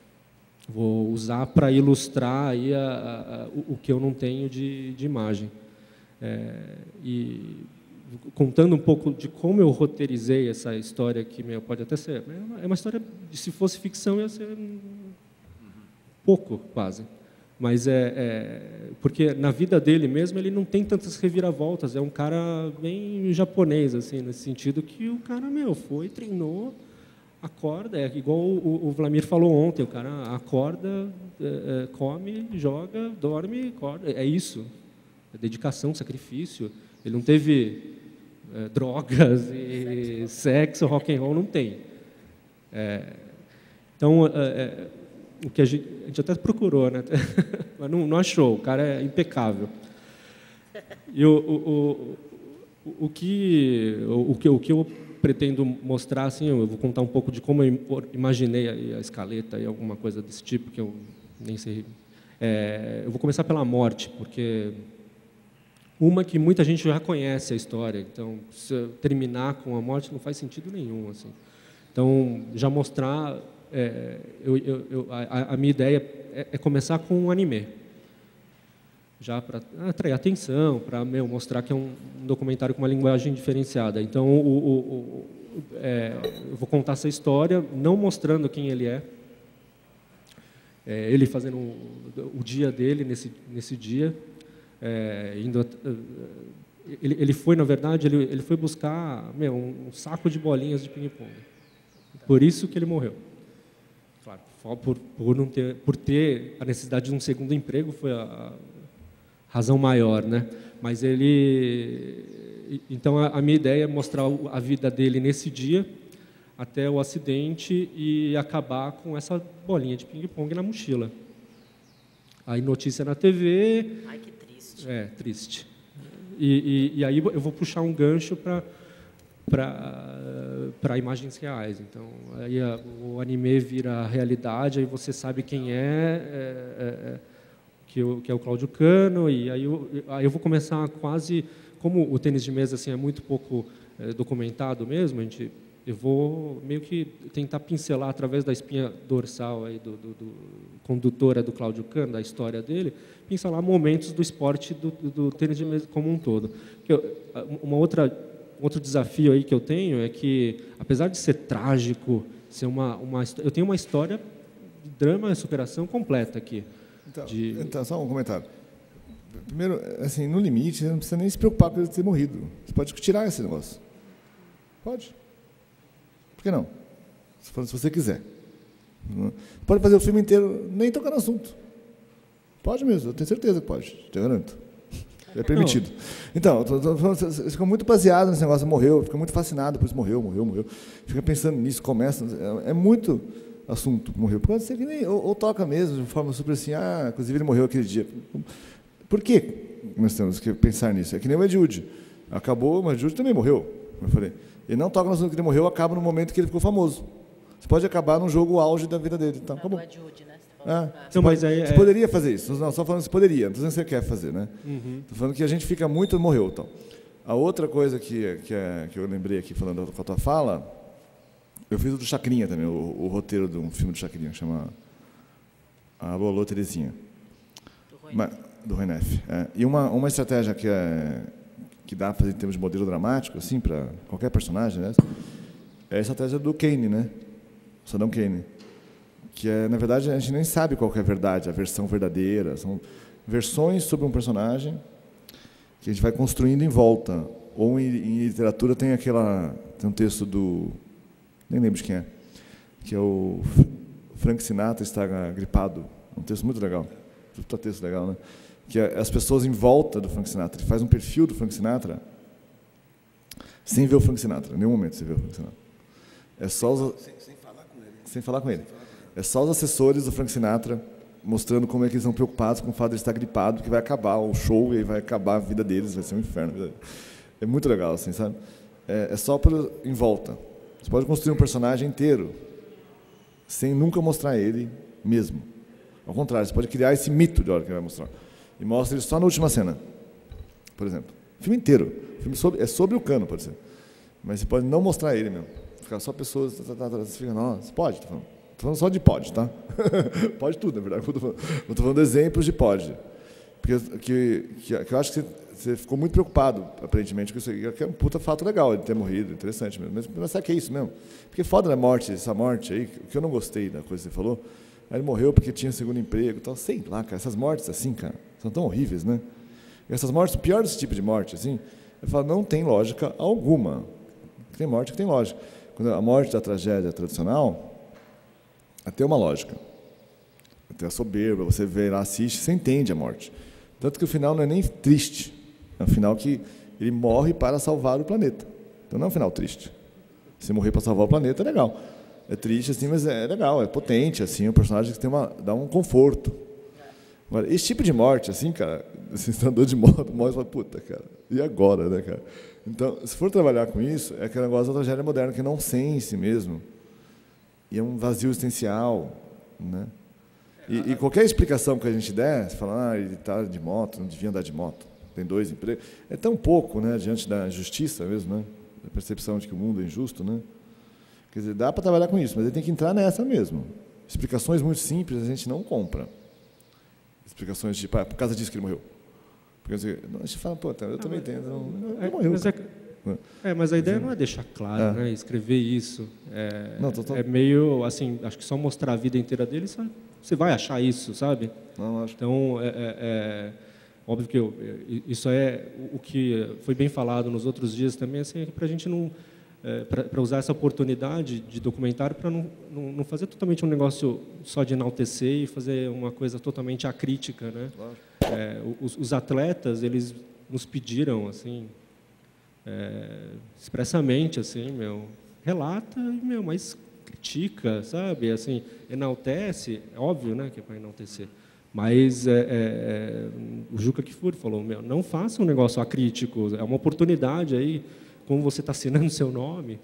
Vou usar para ilustrar aí a, a, a, o, o que eu não tenho de, de imagem. É, e contando um pouco de como eu roteirizei essa história, que meu, pode até ser... É uma história, se fosse ficção, ia ser pouco, quase. Mas é, é... Porque na vida dele mesmo, ele não tem tantas reviravoltas. É um cara bem japonês, assim, nesse sentido que o cara, meu, foi, treinou... Acorda, é igual o, o Vlamir falou ontem, o cara acorda, é, é, come, joga, dorme, acorda, é isso. É dedicação, sacrifício. Ele não teve é, drogas e sexo, rock and roll, não tem. É, então, é, é, o que a gente, a gente até procurou, né? Mas não, não achou, o cara é impecável. E o, o, o, o, que, o, que, o que eu pretendo mostrar, assim, eu vou contar um pouco de como eu imaginei a escaleta e alguma coisa desse tipo, que eu nem sei. É, eu vou começar pela morte, porque uma que muita gente já conhece a história, então, se eu terminar com a morte não faz sentido nenhum, assim. Então, já mostrar, é, eu, eu, eu, a, a minha ideia é, é começar com um anime, já para atrair atenção, para mostrar que é um documentário com uma linguagem diferenciada. Então, o, o, o, é, eu vou contar essa história, não mostrando quem ele é, é ele fazendo o, o dia dele nesse, nesse dia, é, indo, ele, ele foi, na verdade, ele, ele foi buscar meu, um saco de bolinhas de ping-pong. Por isso que ele morreu. Claro, por, por, não ter, por ter a necessidade de um segundo emprego, foi a, a razão maior, né? Mas ele... Então, a, a minha ideia é mostrar a vida dele nesse dia, até o acidente, e acabar com essa bolinha de ping-pong na mochila. Aí, notícia na T V... Ai, que triste. É, triste. E, e, e aí eu vou puxar um gancho para para imagens reais. Então, aí a, o anime vira realidade, aí você sabe quem é... é, é Que, eu, que é o Cláudio Cano, e aí eu, aí eu vou começar quase... Como o tênis de mesa assim, é muito pouco é, documentado mesmo, a gente, eu vou meio que tentar pincelar, através da espinha dorsal aí do, do, do condutora do Cláudio Cano, da história dele, pincelar momentos do esporte do, do tênis de mesa como um todo. Eu, uma outra, outro desafio aí que eu tenho é que, apesar de ser trágico, ser uma, uma, eu tenho uma história de drama e superação completa aqui. Então, de... então, só um comentário. Primeiro, assim, no limite, você não precisa nem se preocupar com ele ter morrido. Você pode tirar esse negócio. Pode. Por que não? Se você quiser. Pode fazer o filme inteiro, nem tocar no assunto. Pode mesmo, eu tenho certeza que pode, te garanto. É permitido. Não. Então, tô, tô, tô, você fica muito baseado nesse negócio, morreu, fica muito fascinado, por isso morreu, morreu, morreu. Fica pensando nisso, começa. É, é muito... assunto, morreu. Pode ser que nem, ou, ou toca mesmo, de forma super assim, ah, inclusive ele morreu aquele dia. Por que nós temos que pensar nisso? É que nem o Ed Wood. Acabou, mas o Ed Wood também morreu, como eu falei. Ele não toca no assunto que ele morreu, acaba no momento que ele ficou famoso. Você pode acabar num jogo auge da vida dele. Então, acabou. O Ed Wood, né? Ah, não, mas aí, você é... poderia fazer isso. Não, só falando que você poderia, não estou dizendo que você quer fazer, né? Uhum. Estou falando que a gente fica muito, morreu. Então. A outra coisa que, que, é, que eu lembrei aqui, falando com a tua fala, eu fiz o do Chacrinha também, o, o roteiro de um filme do Chacrinha, chama Alô, Alô, Terezinha. Uma, do Renef. É. E uma, uma estratégia que, é, que dá para fazer em termos de modelo dramático, assim, para qualquer personagem, né, é a estratégia do Kane, né? Saddam Kane. Que, é, na verdade, a gente nem sabe qual que é a verdade, a versão verdadeira. São versões sobre um personagem que a gente vai construindo em volta. Ou, em, em literatura, tem aquela... Tem um texto do... Nem lembro de quem é. Que é o Frank Sinatra está gripado. É um texto muito legal. Puta texto legal, né? Que é as pessoas em volta do Frank Sinatra. Ele faz um perfil do Frank Sinatra sem ver o Frank Sinatra. Em nenhum momento você vê o Frank Sinatra. É só os... sem, sem falar com ele. Sem falar com ele. É só os assessores do Frank Sinatra mostrando como é que eles estão preocupados com o fato de ele estar gripado, que vai acabar o show e vai acabar a vida deles, vai ser um inferno. É muito legal, assim, sabe? É, é só por, em volta. Você pode construir um personagem inteiro sem nunca mostrar ele mesmo. Ao contrário, você pode criar esse mito de hora que ele vai mostrar. E mostra ele só na última cena, por exemplo. O filme inteiro. O filme sobre, é sobre o Cano, pode ser. Mas você pode não mostrar ele mesmo. Ficar só pessoas... Tá, tá, tá, você fica, nossa, pode, tô falando. Tô falando só de pode, tá? Pode tudo, na verdade. Eu tô falando, eu tô falando de exemplos de pode. Porque que, que, que eu acho que você, você ficou muito preocupado, aparentemente, com isso aqui, que é um puta fato legal ele ter morrido, interessante mesmo. Mas, mas será que é isso mesmo? Porque foda da morte, essa morte aí, que eu não gostei da coisa que você falou, aí ele morreu porque tinha segundo emprego e tal. Sei lá, cara, essas mortes assim, cara, são tão horríveis, né? E essas mortes, o pior desse tipo de morte, assim, eu falo, não tem lógica alguma. Tem morte que tem lógica. Quando a morte da tragédia tradicional, até uma lógica. Até a soberba, você vê lá, assiste, você entende a morte. Tanto que o final não é nem triste. É um final que ele morre para salvar o planeta. Então não é um final triste. Se morrer para salvar o planeta é legal. É triste, assim, mas é legal, é potente, assim, é um personagem que tem uma, dá um conforto. Agora, esse tipo de morte, assim, cara, você está andando de moto, morre e fala, puta, cara, e agora, né, cara? Então, se for trabalhar com isso, é aquele negócio da tragédia moderna, que não sente mesmo. E é um vazio existencial, né? E, e qualquer explicação que a gente der, você fala, ah, ele está de moto, não devia andar de moto, tem dois empregos, é tão pouco, né, diante da justiça mesmo, né? Da percepção de que o mundo é injusto, né? Quer dizer, dá para trabalhar com isso, mas ele tem que entrar nessa mesmo. Explicações muito simples a gente não compra. Explicações de, tipo, ah, por causa disso que ele morreu. Porque a gente fala, pô, eu também entendo, não, ele morreu. Mas é, é, mas a ideia não é deixar claro, é. né, escrever isso. É, não, tô, tô... é meio, assim, acho que só mostrar a vida inteira dele, você vai achar isso, sabe? Não, acho. Então, é, é, é óbvio que eu, isso é o que foi bem falado nos outros dias também, assim, é para a gente não... É, para usar essa oportunidade de documentário para não, não, não fazer totalmente um negócio só de enaltecer e fazer uma coisa totalmente acrítica, né? Claro. É, os, os atletas, eles nos pediram, assim, é, expressamente, assim, meu, relata, meu, mas critica, sabe? Assim, enaltece, é óbvio, né, que é para enaltecer. Mas é, é, o Juca Kfouri falou, meu, não faça um negócio acrítico, é uma oportunidade aí. Como você está assinando o seu nome,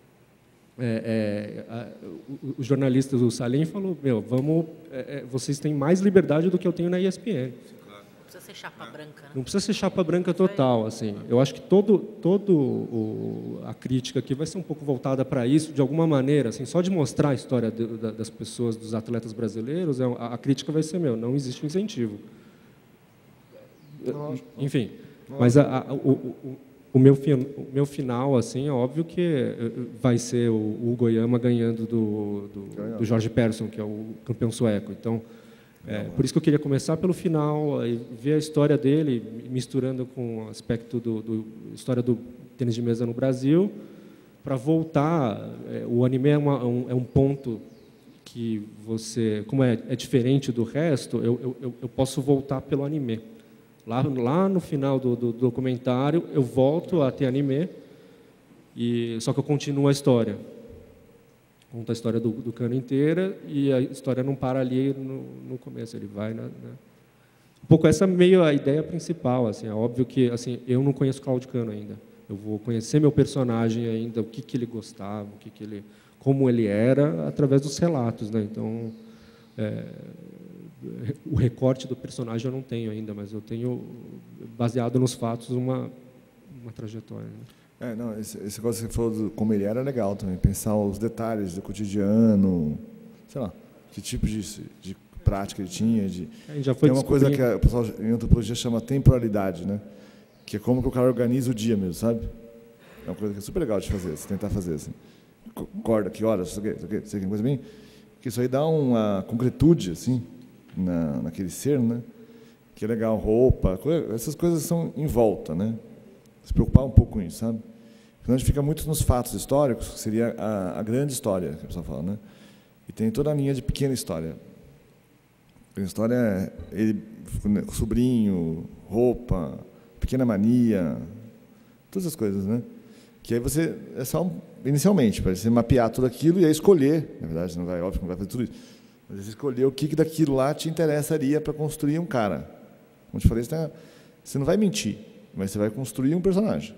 é, é, a, o, o jornalista do Salim falou, meu, vamos, é, vocês têm mais liberdade do que eu tenho na E S P N. Não precisa ser chapa branca, né? Não precisa ser chapa branca total, assim. Eu acho que todo, todo o, a crítica aqui vai ser um pouco voltada para isso, de alguma maneira, assim, só de mostrar a história de, da, das pessoas, dos atletas brasileiros, a, a crítica vai ser, meu, não existe incentivo. Nossa, enfim, nossa. Mas a, a, o, o O meu, o meu final, assim, é óbvio que vai ser o, o Goiama ganhando do, do, do Jorge Persson, que é o campeão sueco. Então, é, por isso que eu queria começar pelo final, ver a história dele, misturando com o aspecto do, do história do tênis de mesa no Brasil, para voltar. É, o anime é, uma, um, é um ponto que você, como é, é diferente do resto, eu, eu, eu posso voltar pelo anime. Lá, lá no final do, do documentário, eu volto a ter anime, e, só que eu continuo a história. Conto a história do, do Cano inteira, e a história não para ali no, no começo, ele vai... Na, na... Um pouco essa meio a ideia principal. Assim, é óbvio que assim, eu não conheço Cláudio Cano ainda. Eu vou conhecer meu personagem ainda, o que, que ele gostava, o que, que ele, como ele era, através dos relatos, né? Então... É, o recorte do personagem eu não tenho ainda, mas eu tenho, baseado nos fatos, uma, uma trajetória. Né? É, não, esse, esse negócio que você falou do, como ele era, é legal também, pensar os detalhes do cotidiano, sei lá, que tipo de, de prática que ele tinha. De... A gente já foi Tem uma coisa que a, o pessoal em antropologia chama temporalidade, né? Que é como que o cara organiza o dia mesmo, sabe? É uma coisa que é super legal de fazer, se tentar fazer assim. Acorda, que horas, isso aqui, isso aqui, isso aqui, coisa bem... Que isso aí dá uma concretude, assim, na, naquele ser, né? Que é legal, roupa, coisa, essas coisas são em volta, né? Se preocupar um pouco com isso, sabe? Senão a gente fica muito nos fatos históricos, que seria a, a grande história, que a pessoa fala, né? E tem toda a linha de pequena história. Pequena história é ele, sobrinho, roupa, pequena mania, todas as coisas, né? Que aí você, é só, um, inicialmente, para você mapear tudo aquilo e aí escolher, na verdade, não vai, óbvio que não vai fazer tudo isso, mas você escolher o que, que daquilo lá te interessaria para construir um cara. Como eu te falei, você, tá, você não vai mentir, mas você vai construir um personagem.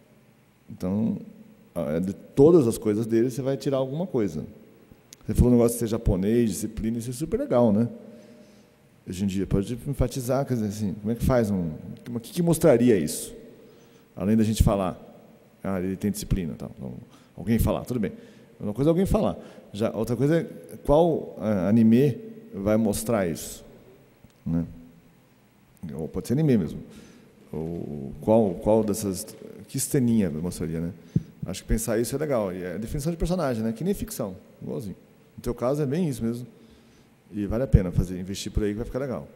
Então, de todas as coisas dele, você vai tirar alguma coisa. Você falou um negócio de ser japonês, disciplina, isso é super legal, né? Hoje em dia, pode enfatizar, quer dizer assim, como é que faz um... O que, que mostraria isso? Além da gente falar, ah, ele tem disciplina, tal. Então, alguém falar, tudo bem. Uma coisa é alguém falar. Já, outra coisa é qual uh, anime vai mostrar isso, né? Ou pode ser anime mesmo. Ou qual, qual dessas... Que ceninha mostraria, né? Acho que pensar isso é legal. E é a definição de personagem, né? Que nem ficção, igualzinho. No teu caso é bem isso mesmo. E vale a pena fazer, investir por aí que vai ficar legal.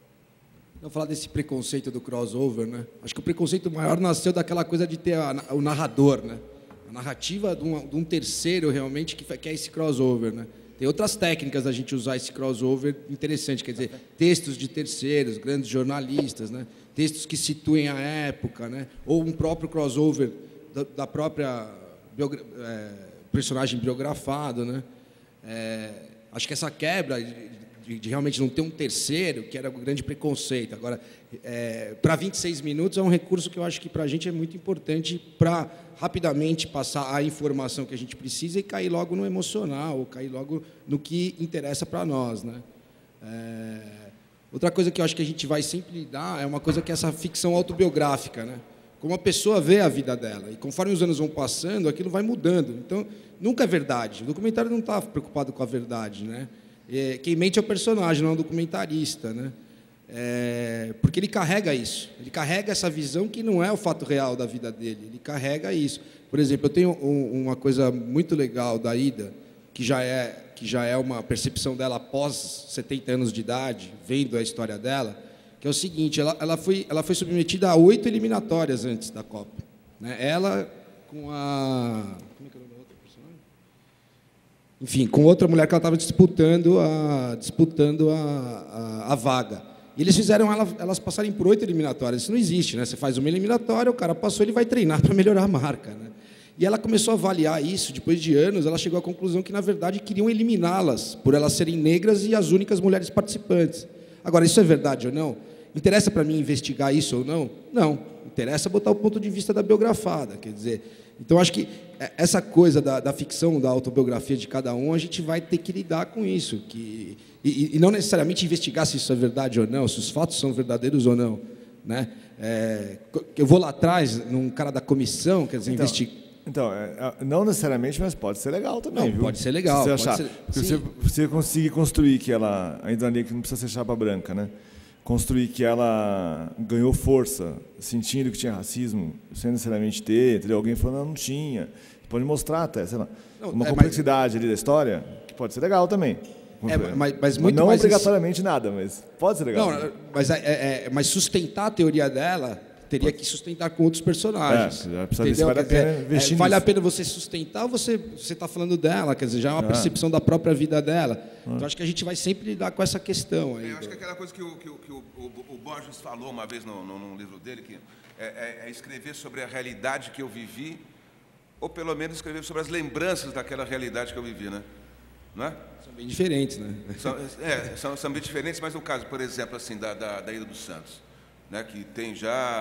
Não falar desse preconceito do crossover, né? Acho que o preconceito maior nasceu daquela coisa de ter a, o narrador, né? A narrativa de um, de um terceiro realmente que quer esse crossover, né? Tem outras técnicas da gente usar esse crossover interessante, quer dizer, textos de terceiros, grandes jornalistas, né? Textos que situem a época, né? Ou um próprio crossover da, da própria biogra é, personagem biografado, né? É, acho que essa quebra de, de realmente não ter um terceiro, que era o grande preconceito. Agora, é, para vinte e seis minutos é um recurso que eu acho que para a gente é muito importante para rapidamente passar a informação que a gente precisa e cair logo no emocional, ou cair logo no que interessa para nós, né? É, outra coisa que eu acho que a gente vai sempre lidar é uma coisa que é essa ficção autobiográfica, né? Como a pessoa vê a vida dela. E conforme os anos vão passando, aquilo vai mudando. Então, nunca é verdade. O documentário não está preocupado com a verdade, né? É, quem mente é o personagem, não é o documentarista, né? É, porque ele carrega isso. Ele carrega essa visão que não é o fato real da vida dele. Ele carrega isso. Por exemplo, eu tenho um, uma coisa muito legal da Ida, que já é, que já é uma percepção dela após setenta anos de idade, vendo a história dela, que é o seguinte, ela, ela, foi, ela foi submetida a oito eliminatórias antes da Copa, né? Ela com a... Como é que é o nome da outra personagem? Enfim, com outra mulher que ela estava disputando a, disputando a, a, a vaga. E eles fizeram ela, elas passarem por oito eliminatórias. Isso não existe, né? Você faz uma eliminatória, o cara passou, ele vai treinar para melhorar a marca, né? E ela começou a avaliar isso, depois de anos, ela chegou à conclusão que, na verdade, queriam eliminá-las, por elas serem negras e as únicas mulheres participantes. Agora, isso é verdade ou não? Interessa para mim investigar isso ou não? Não. Interessa botar o ponto de vista da biografada. Quer dizer, então, acho que essa coisa da, da ficção, da autobiografia de cada um, a gente vai ter que lidar com isso. Que, e, e não necessariamente investigar se isso é verdade ou não, se os fatos são verdadeiros ou não, né? É, eu vou lá atrás, num cara da comissão, quer dizer, então, investigar. Então, é, não necessariamente, mas pode ser legal também, não, viu? Pode ser legal. Se você pode achar. ser, Porque você, você conseguir construir que ela, ainda ali que não precisa ser chapa branca, né? Construir que ela ganhou força, sentindo que tinha racismo, sem necessariamente ter, entendeu? Alguém falando, não, não tinha. Pode mostrar até, sei lá, não, uma é, complexidade mas... ali da história, que pode ser legal também. É, mas, mas muito não mais obrigatoriamente nada, mas pode ser legal. Não, mas, é, é, mas sustentar a teoria dela teria que sustentar com outros personagens. É, precisa ver se vale a pena investir é, vale a pena você sustentar ou você você está falando dela, quer dizer, já é uma é. percepção da própria vida dela. É. Então acho que a gente vai sempre lidar com essa questão aí. É, eu acho que aquela coisa que o, que o, que o, o, o Borges falou uma vez no, no, no livro dele, que é, é, é escrever sobre a realidade que eu vivi, ou pelo menos escrever sobre as lembranças daquela realidade que eu vivi, né? Não é? São bem diferentes, né? São, é, são, são bem diferentes, mas no caso, por exemplo, assim, da, da, da Ilha dos Santos, né, que tem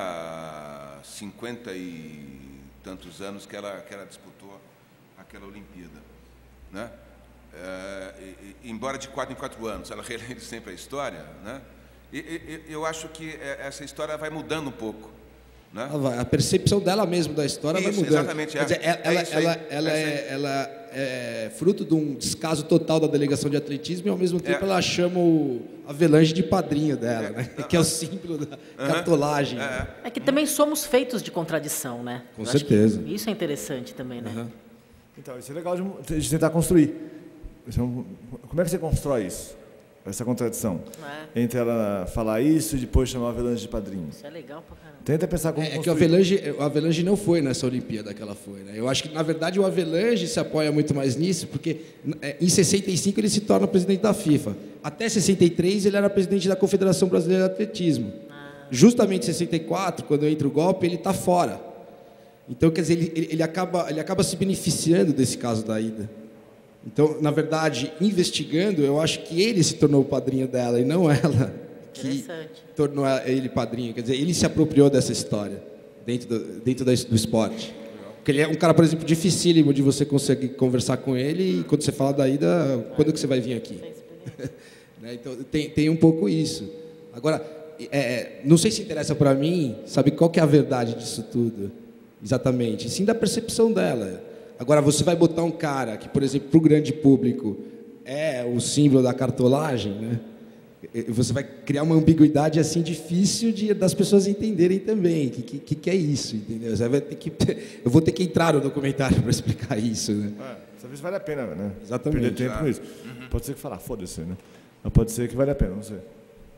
já cinquenta e tantos anos que ela, que ela disputou aquela Olimpíada, né? É, e, embora de quatro em quatro anos, ela relembra sempre a história, né? E, e eu acho que essa história vai mudando um pouco, né? A percepção dela mesmo da história isso, vai mudando. Exatamente. Quer dizer, ela, é, ela, é ela, ela, é, ela é fruto de um descaso total da delegação de atletismo e, ao mesmo tempo, É. ela chama o Avelange de padrinho dela, né? Que é o símbolo da cartolagem. É. É que também somos feitos de contradição, né? Com Eu acho que certeza. isso é interessante também, né? Uhum. Então, isso é legal de, de tentar construir. Então, como é que você constrói isso? Essa contradição. É. Entre ela falar isso e depois chamar o Avelange de padrinho. Isso é legal pra caramba. Tenta pensar como É, é que o Avelange, o Avelange não foi nessa Olimpíada que ela foi, né? Eu acho que, na verdade, o Avelange se apoia muito mais nisso, porque é, em sessenta e cinco ele se torna presidente da FIFA. Até sessenta e três ele era presidente da Confederação Brasileira de Atletismo. Ah. Justamente em sessenta e quatro, quando entra o golpe, ele está fora. Então, quer dizer, ele, ele, ele, acaba, ele acaba se beneficiando desse caso da Ida. Então, na verdade, investigando, eu acho que ele se tornou o padrinho dela e não ela que tornou ele padrinho. Quer dizer, ele se apropriou dessa história dentro do, dentro da, do esporte. Porque ele é um cara, por exemplo, dificílimo de você conseguir conversar com ele e quando você fala da Ida, quando que você vai vir aqui? Né? Então, tem, tem um pouco isso. Agora, é, não sei se interessa para mim, sabe qual que é a verdade disso tudo? Exatamente. Sim, da percepção dela. Agora, você vai botar um cara que, por exemplo, para o grande público é o símbolo da cartolagem, né? Você vai criar uma ambiguidade assim difícil de, das pessoas entenderem também. O que, que, que é isso, entendeu? Você vai ter que, eu vou ter que entrar no documentário para explicar isso, né? É, talvez vale a pena, né? Exatamente. Perder tempo Ah. com isso. Uhum. Pode ser que falar, foda-se, né? Mas pode ser que vale a pena, não sei.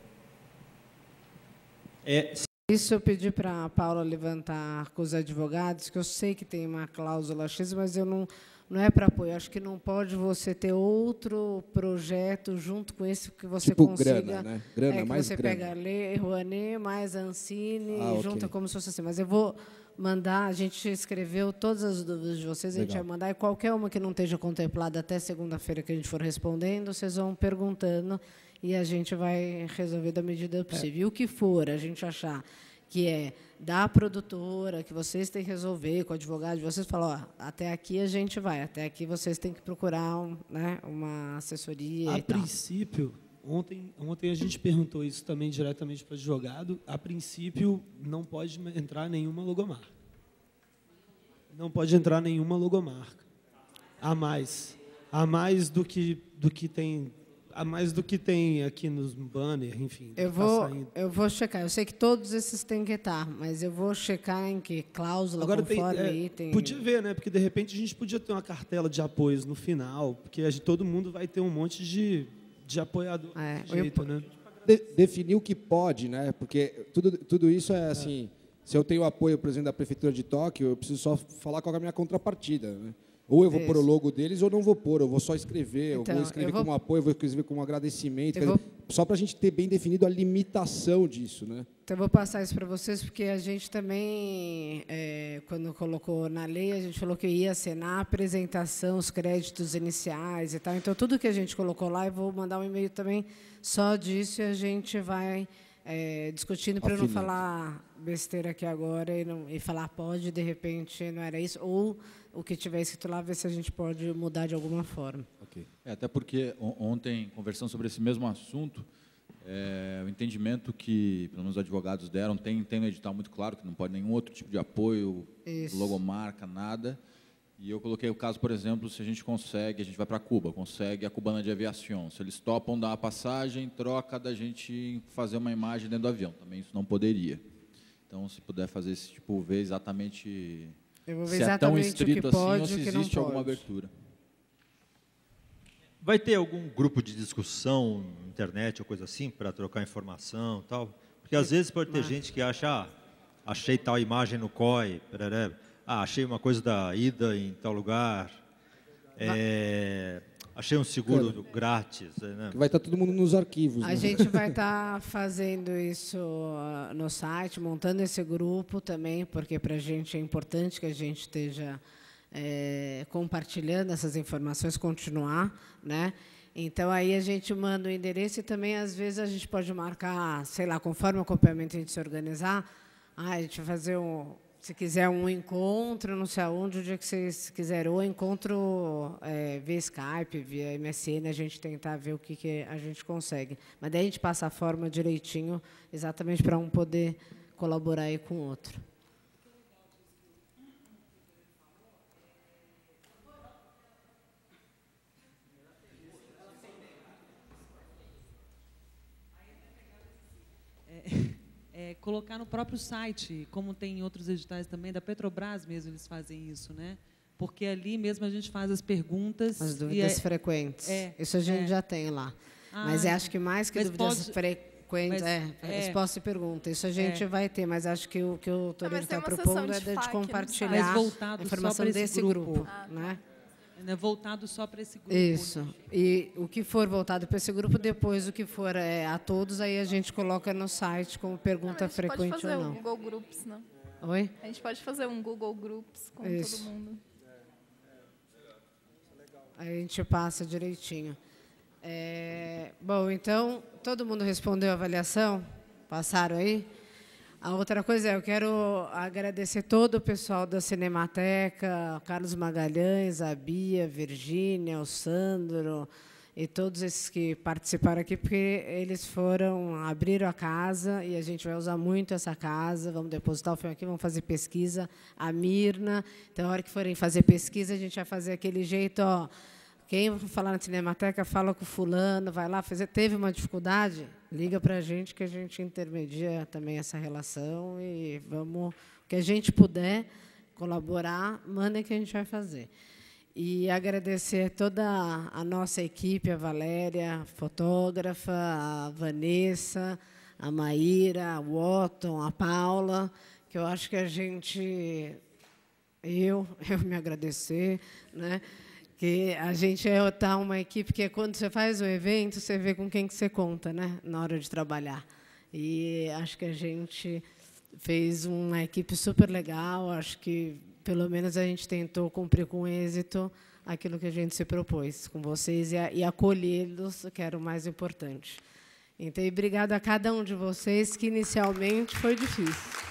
É, isso eu pedi para a Paula levantar com os advogados, que eu sei que tem uma cláusula X, mas eu não, não é para apoio. Acho que não pode você ter outro projeto junto com esse que você Tipo consiga. grana, né? Grana, é, que mais você grana. pega Lei Rouanet mais Ancine Ah, e ok. junta como se fosse assim. Mas eu vou mandar, a gente escreveu todas as dúvidas de vocês, a gente Legal. vai mandar, e qualquer uma que não esteja contemplada até segunda-feira que a gente for respondendo, vocês vão perguntando e a gente vai resolver da medida possível. E o que for a gente achar que é da produtora, que vocês têm que resolver com o advogado, vocês falam, ó, até aqui a gente vai, até aqui vocês têm que procurar um, né, uma assessoria A e tal. princípio, ontem, ontem a gente perguntou isso também diretamente para o advogado, a princípio não pode entrar nenhuma logomarca. Não pode entrar nenhuma logomarca. A mais. A mais do que, do que tem... A mais do que tem aqui nos banner, enfim. Eu tá vou, saindo. eu vou checar. Eu sei que todos esses têm que estar, mas eu vou checar em que cláusula, Agora tem, conforme é, item. podia ver, né? Porque de repente a gente podia ter uma cartela de apoios no final, porque a gente, todo mundo vai ter um monte de, de apoiador É, desse jeito, né? De, definir o que pode, né? Porque tudo, tudo isso é assim. Se eu tenho apoio, por exemplo, da prefeitura de Tóquio, eu preciso só falar qual é a minha contrapartida, né? Ou eu vou Isso. pôr o logo deles ou não vou pôr, eu vou só escrever, Então, eu vou escrever eu vou- como apoio, eu vou escrever como agradecimento, Eu quer vou- dizer, só para a gente ter bem definido a limitação disso, né? Então, eu vou passar isso para vocês, porque a gente também, é, quando colocou na lei, a gente falou que ia ser na apresentação os créditos iniciais e tal. Então, tudo que a gente colocou lá, eu vou mandar um e-mail também só disso e a gente vai é, discutindo para eu não Afinando. falar besteira aqui agora e, não, e falar pode, de repente, não era isso. Ou o que tiver escrito lá, ver se a gente pode mudar de alguma forma. Ok. É, até porque on- ontem, conversando sobre esse mesmo assunto, é, o entendimento que, pelo menos, os advogados deram, tem, tem no edital muito claro que não pode nenhum outro tipo de apoio, Isso. logomarca, nada. E eu coloquei o caso, por exemplo, se a gente consegue, a gente vai para Cuba, consegue a cubana de aviação. Se eles topam dar a passagem, troca da gente fazer uma imagem dentro do avião. Também isso não poderia. Então, se puder fazer esse tipo, ver exatamente... Eu vou ver se é tão exatamente o que estrito pode assim e ou o se que não existe alguma pode. abertura. Vai ter algum grupo de discussão, internet ou coisa assim, para trocar informação e tal? Porque às vezes pode ter Vai. gente que acha, ah, achei tal imagem no C O I, pereré. Ah, achei uma coisa da ida em tal lugar, é, achei um seguro grátis. Né? Que vai estar todo mundo nos arquivos. A né? gente vai estar fazendo isso ah, no site, montando esse grupo também, porque para a gente é importante que a gente esteja eh, compartilhando essas informações, continuar, né? Então, aí a gente manda o endereço e também, às vezes, a gente pode marcar, sei lá, conforme o acompanhamento a gente se organizar, ah, a gente vai fazer um... Se quiser um encontro, não sei aonde, o dia que vocês quiserem, ou encontro é, via Skype, via M S N, a gente tentar ver o que, que a gente consegue. Mas daí a gente passa a forma direitinho, exatamente para um poder colaborar aí com o outro. é, colocar no próprio site, como tem em outros editais também, da Petrobras mesmo eles fazem isso, né? Porque ali mesmo a gente faz as perguntas... As dúvidas e é, frequentes. É, isso a gente é. já tem lá. Ah, mas eu acho que mais que mas dúvidas pode, frequentes, mas, é, é, resposta e pergunta. Isso a gente é. vai ter, mas acho que o que o Torino está tem uma propondo sessão é de de, F A Q no compartilhar Mas voltado a informação só pra esse desse grupo. grupo. Ah, tá. Né? É voltado só para esse grupo. Isso. E o que for voltado para esse grupo, depois o que for é, a todos, aí a gente coloca no site como pergunta não, frequente ou não. A gente pode fazer ou não. um Google Groups, não? Oi? A gente pode fazer um Google Groups com Isso. todo mundo. Aí a gente passa direitinho. É, bom, então, todo mundo respondeu a avaliação? Passaram aí? A outra coisa é, eu quero agradecer todo o pessoal da Cinemateca, Carlos Magalhães, a Bia, a Virgínia, o Sandro e todos esses que participaram aqui, porque eles foram, abriram a casa e a gente vai usar muito essa casa, vamos depositar o filme aqui, vamos fazer pesquisa, a Mirna, então, a hora que forem fazer pesquisa, a gente vai fazer aquele jeito, ó, quem falar na Cinemateca, fala com o fulano, vai lá fazer. Teve uma dificuldade? Liga para a gente, que a gente intermedia também essa relação e vamos, o que a gente puder colaborar, mandem que a gente vai fazer. E agradecer toda a nossa equipe, a Valéria, a fotógrafa, a Vanessa, a Maíra, o Otton, a Paula, que eu acho que a gente, eu, eu me agradecer, né? Que a gente é tá uma equipe que quando você faz o evento, você vê com quem que você conta, né, na hora de trabalhar. E acho que a gente fez uma equipe super legal, acho que pelo menos a gente tentou cumprir com êxito aquilo que a gente se propôs com vocês e, e acolhê-los, que era o mais importante. Então, obrigada a cada um de vocês, que inicialmente foi difícil.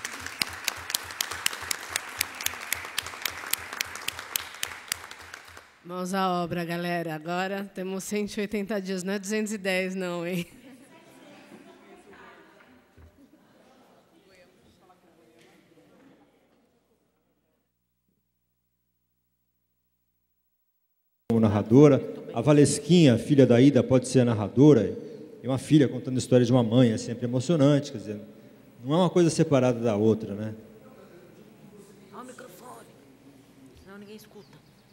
Mãos à obra, galera. Agora temos cento e oitenta dias, não é duzentos e dez, não, hein? Como narradora, a Valesquinha, filha da Ida, pode ser a narradora. E uma filha contando a história de uma mãe é sempre emocionante, quer dizer, não é uma coisa separada da outra, né? Ao microfone, senão ninguém escuta.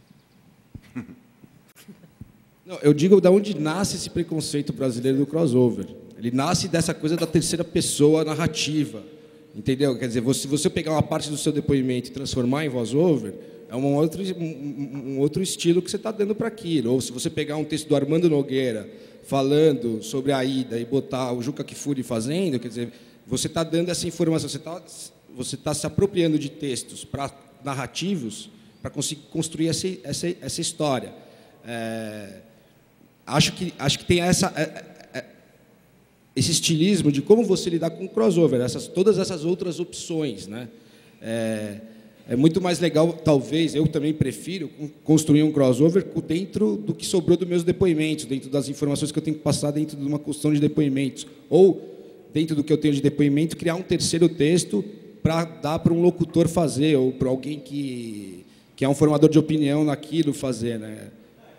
Não, eu digo de onde nasce esse preconceito brasileiro do crossover. Ele nasce dessa coisa da terceira pessoa narrativa, entendeu? Quer dizer, se você pegar uma parte do seu depoimento e transformar em voice-over, é um outro, um, um outro estilo que você está dando para aquilo. Ou se você pegar um texto do Armando Nogueira falando sobre a Ida e botar o Juca Kfouri fazendo, quer dizer, você está dando essa informação, você está você tá se apropriando de textos para narrativos para conseguir construir essa, essa, essa história. É, acho que acho que tem essa é, é, esse estilismo de como você lidar com o crossover, essas todas essas outras opções, né? É, é muito mais legal, talvez, eu também prefiro construir um crossover dentro do que sobrou dos meus depoimentos, dentro das informações que eu tenho que passar dentro de uma construção de depoimentos, ou dentro do que eu tenho de depoimento, criar um terceiro texto para dar para um locutor fazer, ou para alguém que que é um formador de opinião naquilo fazer, né?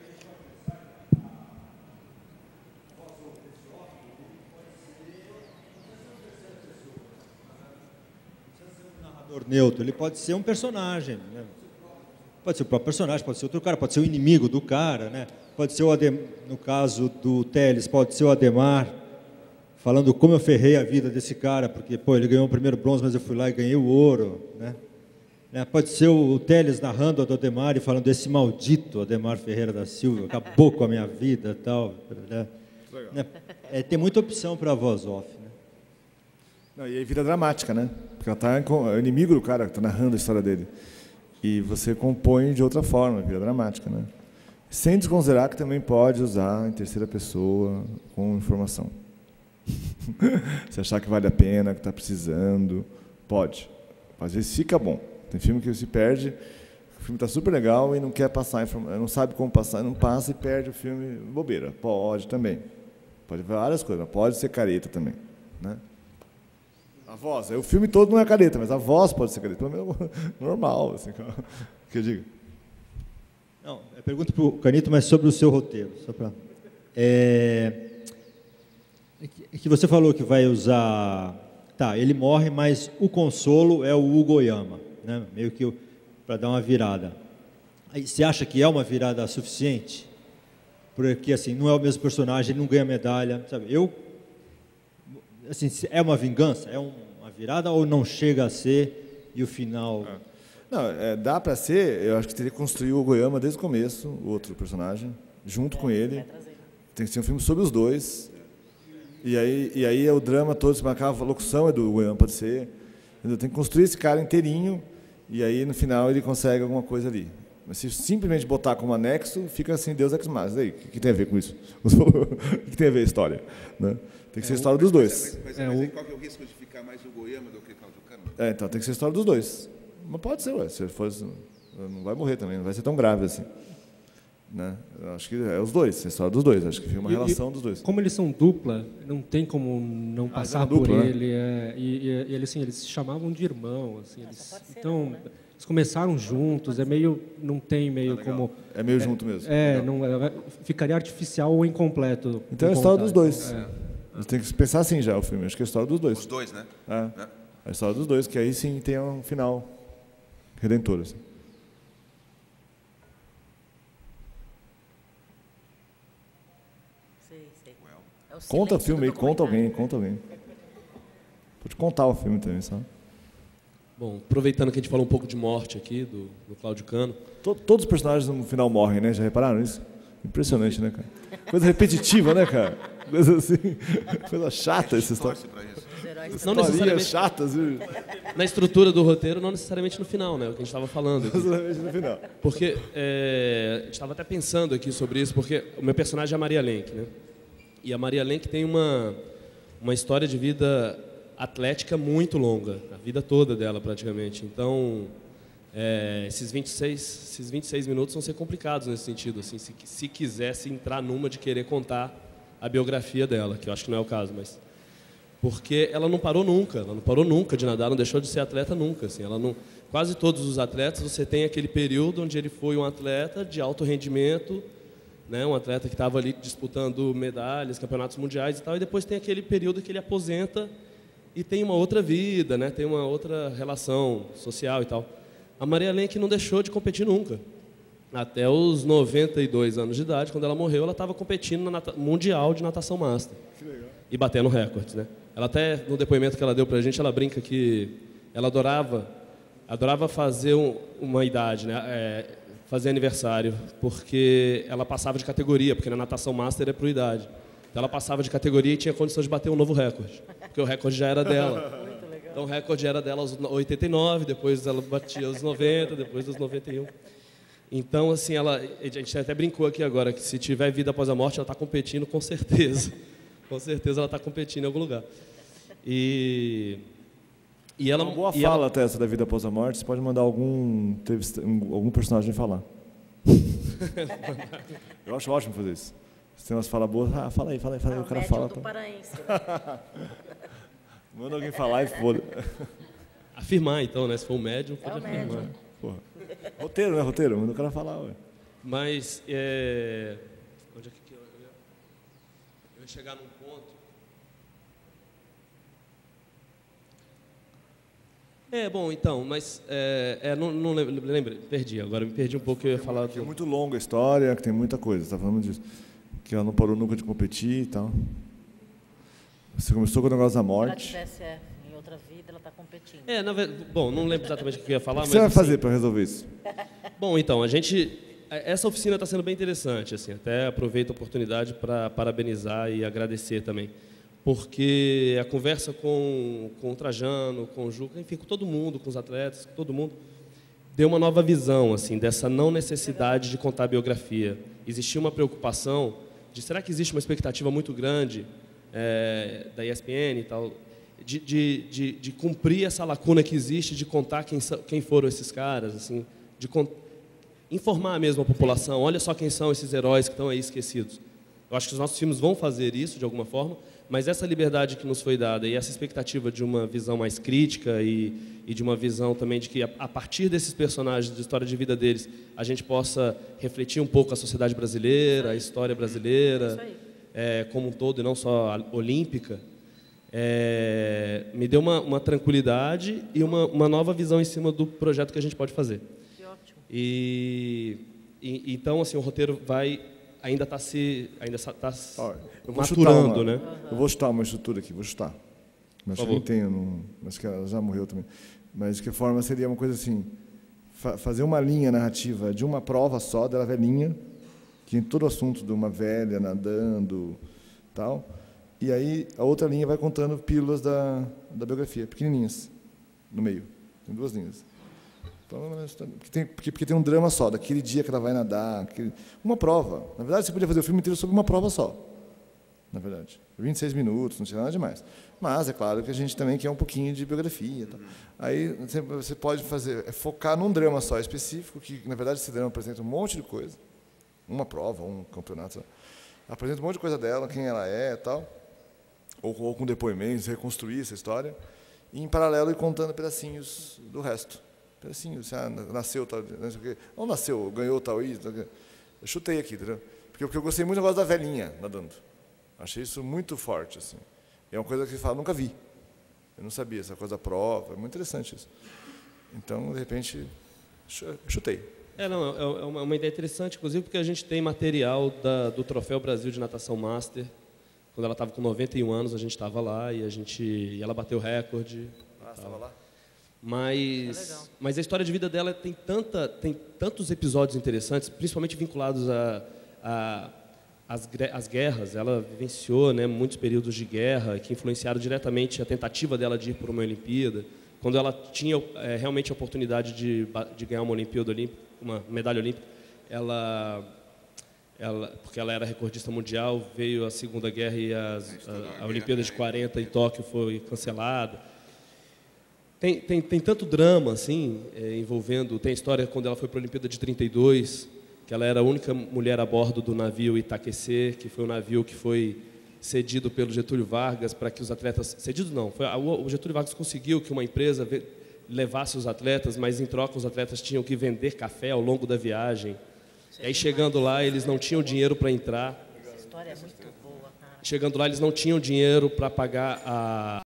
Neutro, ele pode ser um personagem, né? Pode ser o próprio personagem, pode ser outro cara, pode ser o inimigo do cara, né? Pode ser o Adem... no caso do Teles, pode ser o Ademar falando como eu ferrei a vida desse cara, porque pô, ele ganhou o primeiro bronze, mas eu fui lá e ganhei o ouro, né? Pode ser o Teles narrando o Ademar e falando desse maldito Ademar Ferreira da Silva, acabou com a minha vida, tal, né? É, tem muita opção para a voz off, né? Não, e aí vira dramática, né? Porque ela tá, é o inimigo do cara que está narrando a história dele. E você compõe de outra forma, vira dramática, né? Sem desconsiderar que também pode usar em terceira pessoa com informação. Se achar que vale a pena, que está precisando, pode. Às vezes fica bom. Tem filme que se perde, o filme está super legal e não quer passar informação, não sabe como passar, não passa e perde o filme, bobeira. Pode também. Pode ver várias coisas, pode ser careta também, né? A voz, o filme todo não é careta, mas a voz pode ser careta, pelo menos normal, assim, que eu digo. Não, eu pergunto para o Canito, mas sobre o seu roteiro, só para... É, é que você falou que vai usar tá, ele morre, mas o consolo é o Hugo Oyama, né? Meio que para dar uma virada. Aí, você acha que é uma virada suficiente? Porque assim, não é o mesmo personagem, ele não ganha medalha, sabe? Eu, assim, é uma vingança? É uma virada ou não chega a ser e o final... É. Não, é, dá para ser, eu acho que teria que construir o Goiama desde o começo, o outro personagem, junto é, com ele. Tem que ser um filme sobre os dois. E aí, e aí é o drama todo, se marcar a locução é do Goiama, pode ser. Entendeu? Tem que construir esse cara inteirinho e aí no final ele consegue alguma coisa ali. Mas se simplesmente botar como anexo, fica assim, Deus ex machina. Aí, o que, que tem a ver com isso? O que tem a ver a história? Né? Tem que ser a história dos dois. Mas, mas, mas, mas qual que é o risco de ficar mais o Goiama do que o Cláudio Cano? É, então tem que ser a história dos dois. Mas pode ser, ué, se ele for, não vai morrer também, não vai ser tão grave assim. Né? Eu acho que é os dois, a história dos dois, acho que fica uma e, relação dos dois. Como eles são dupla, não tem como não ah, passar por dupla, ele. Né? É, e, e, e eles, assim, eles se chamavam de irmão. Assim, eles, então, eles começaram juntos, é meio, não tem meio ah, como... É meio é, junto mesmo. É, não, é, ficaria artificial ou incompleto. Então é a história dos dois. É. Você tem que pensar assim já o filme, acho que é a história dos dois. Os dois, né? É, é. A história dos dois, que aí sim tem um final redentor. Assim. Conta o filme aí, conta alguém, conta alguém. Pode contar o filme também, sabe? Bom, aproveitando que a gente falou um pouco de morte aqui, do, do Cláudio Cano. Todo, todos os personagens no final morrem, né? Já repararam isso? Impressionante, né, cara? Coisa repetitiva, né, cara? Coisa assim, coisa chata essa história. Não necessariamente chatas. Na estrutura do roteiro, não necessariamente no final, né? O que a gente estava falando. Aqui. Não necessariamente no final. Porque é, a gente estava até pensando aqui sobre isso, porque o meu personagem é a Maria Lenk, né? E a Maria Lenk tem uma, uma história de vida atlética muito longa, a vida toda dela praticamente. Então, é, esses, vinte e seis, esses vinte e seis minutos vão ser complicados nesse sentido, assim, se, se quisesse entrar numa de querer contar a biografia dela, que eu acho que não é o caso, mas... Porque ela não parou nunca, ela não parou nunca de nadar, não deixou de ser atleta nunca. Assim, ela não, quase todos os atletas, você tem aquele período onde ele foi um atleta de alto rendimento, né, um atleta que estava ali disputando medalhas, campeonatos mundiais e tal, e depois tem aquele período que ele aposenta e tem uma outra vida, né, tem uma outra relação social e tal. A Maria Lenk não deixou de competir nunca. Até os noventa e dois anos de idade, quando ela morreu, ela estava competindo no Mundial de Natação Master. Que legal. E batendo recordes, né? Ela até, no depoimento que ela deu para a gente, ela brinca que ela adorava, adorava fazer um, uma idade, né? É, fazer aniversário, porque ela passava de categoria, porque na natação master é por idade. Então ela passava de categoria e tinha condição de bater um novo recorde, porque o recorde já era dela. Então o recorde era dela aos oitenta e nove, depois ela batia aos noventa, depois aos noventa e um. Então, assim, ela, a gente até brincou aqui agora que se tiver vida após a morte, ela está competindo com certeza. Com certeza ela está competindo em algum lugar. E, e ela, uma boa e fala ela... até essa da vida após a morte, você pode mandar algum, algum personagem falar. Eu acho ótimo fazer isso. Se tem umas falas boas, ah, fala aí, fala aí, fala aí, ah, o cara fala. Do paraense. Manda alguém falar e foda. Afirmar, então, né? Se for um médium, pode é afirmar. Médium. Porra. Roteiro, né? Roteiro, manda o cara falar, ué. Mas, é... onde é que eu ia? Eu ia chegar num ponto... É, bom, então, mas... É, é, não, não lembro, perdi, agora me perdi um pouco, eu ia falar... É muito longa a história, que tem muita coisa, você está falando disso. Que ela não parou nunca de competir e tal. Você começou com o negócio da morte. Se ela tivesse, é, em outra vida, ela está competindo. É, na verdade, bom, não lembro exatamente o que eu ia falar, o que mas... você vai assim, fazer para resolver isso? Bom, então, a gente... Essa oficina está sendo bem interessante, assim, até aproveito a oportunidade para parabenizar e agradecer também. Porque a conversa com, com o Trajano, com o Juca, enfim, com todo mundo, com os atletas, com todo mundo, deu uma nova visão, assim, dessa não necessidade de contar a biografia. Existia uma preocupação de, será que existe uma expectativa muito grande é, da E S P N e tal, de, de, de, de cumprir essa lacuna que existe, de contar quem, quem foram esses caras, assim, de informar mesmo a população, olha só quem são esses heróis que estão aí esquecidos. Eu acho que os nossos filmes vão fazer isso, de alguma forma, mas essa liberdade que nos foi dada e essa expectativa de uma visão mais crítica e, e de uma visão também de que, a, a partir desses personagens, da história de vida deles, a gente possa refletir um pouco a sociedade brasileira, a história brasileira, é, como um todo, e não só a olímpica, é, me deu uma, uma tranquilidade e uma, uma nova visão em cima do projeto que a gente pode fazer. Que ótimo. E, e então assim o roteiro vai ainda está se ainda está maturando, uma, né? Eu vou chutar uma estrutura aqui, vou chutar. Mas eu tenho, não, mas que ela já morreu também. Mas de que forma seria uma coisa assim, fa fazer uma linha narrativa de uma prova só dela velhinha, que tem todo o assunto de uma velha nadando, tal. E aí a outra linha vai contando pílulas da, da biografia, pequenininhas, no meio. Tem duas linhas. Porque tem, porque, porque tem um drama só, daquele dia que ela vai nadar, aquele, uma prova. Na verdade, você podia fazer o filme inteiro sobre uma prova só. Na verdade. vinte e seis minutos, não tinha nada demais. Mas é claro que a gente também quer um pouquinho de biografia. Tá? Aí você pode fazer, é focar num drama só específico, que na verdade esse drama apresenta um monte de coisa. Uma prova, um campeonato. Apresenta um monte de coisa dela, quem ela é e tal. Ou, ou com depoimentos, reconstruir essa história. E em paralelo ir contando pedacinhos do resto. Pedacinhos, ah, nasceu tal, não sei o quê. Não nasceu, ganhou tal isso. Eu chutei aqui, entendeu? Porque, porque eu gostei muito do negócio da velhinha nadando. Achei isso muito forte, assim. É uma coisa que você fala, nunca vi. Eu não sabia, essa coisa da prova, é muito interessante isso. Então, de repente, chutei. É, não, é uma ideia interessante, inclusive, porque a gente tem material da, do Troféu Brasil de Natação Master. Quando ela estava com noventa e um anos, a gente estava lá e a gente, e ela bateu recorde. Ah, você estava lá? Mas, mas a história de vida dela tem, tanta, tem tantos episódios interessantes, principalmente vinculados a, a as, as guerras. Ela vivenciou, né, muitos períodos de guerra que influenciaram diretamente a tentativa dela de ir para uma Olimpíada. Quando ela tinha é, realmente a oportunidade de, de ganhar uma Olimpíada Olímpica, uma medalha olímpica, ela, ela, porque ela era recordista mundial, veio a Segunda Guerra e as, a, a Olimpíada de quarenta em Tóquio foi cancelada. Tem, tem, tem tanto drama assim, é, envolvendo... Tem a história quando ela foi para a Olimpíada de trinta e dois, que ela era a única mulher a bordo do navio Itaquecê, que foi um navio que foi cedido pelo Getúlio Vargas para que os atletas... Cedido não, foi, o Getúlio Vargas conseguiu que uma empresa levasse os atletas, mas em troca os atletas tinham que vender café ao longo da viagem. E aí chegando lá, eles não tinham dinheiro para entrar. Essa história é muito boa, cara. Chegando lá, eles não tinham dinheiro para pagar a...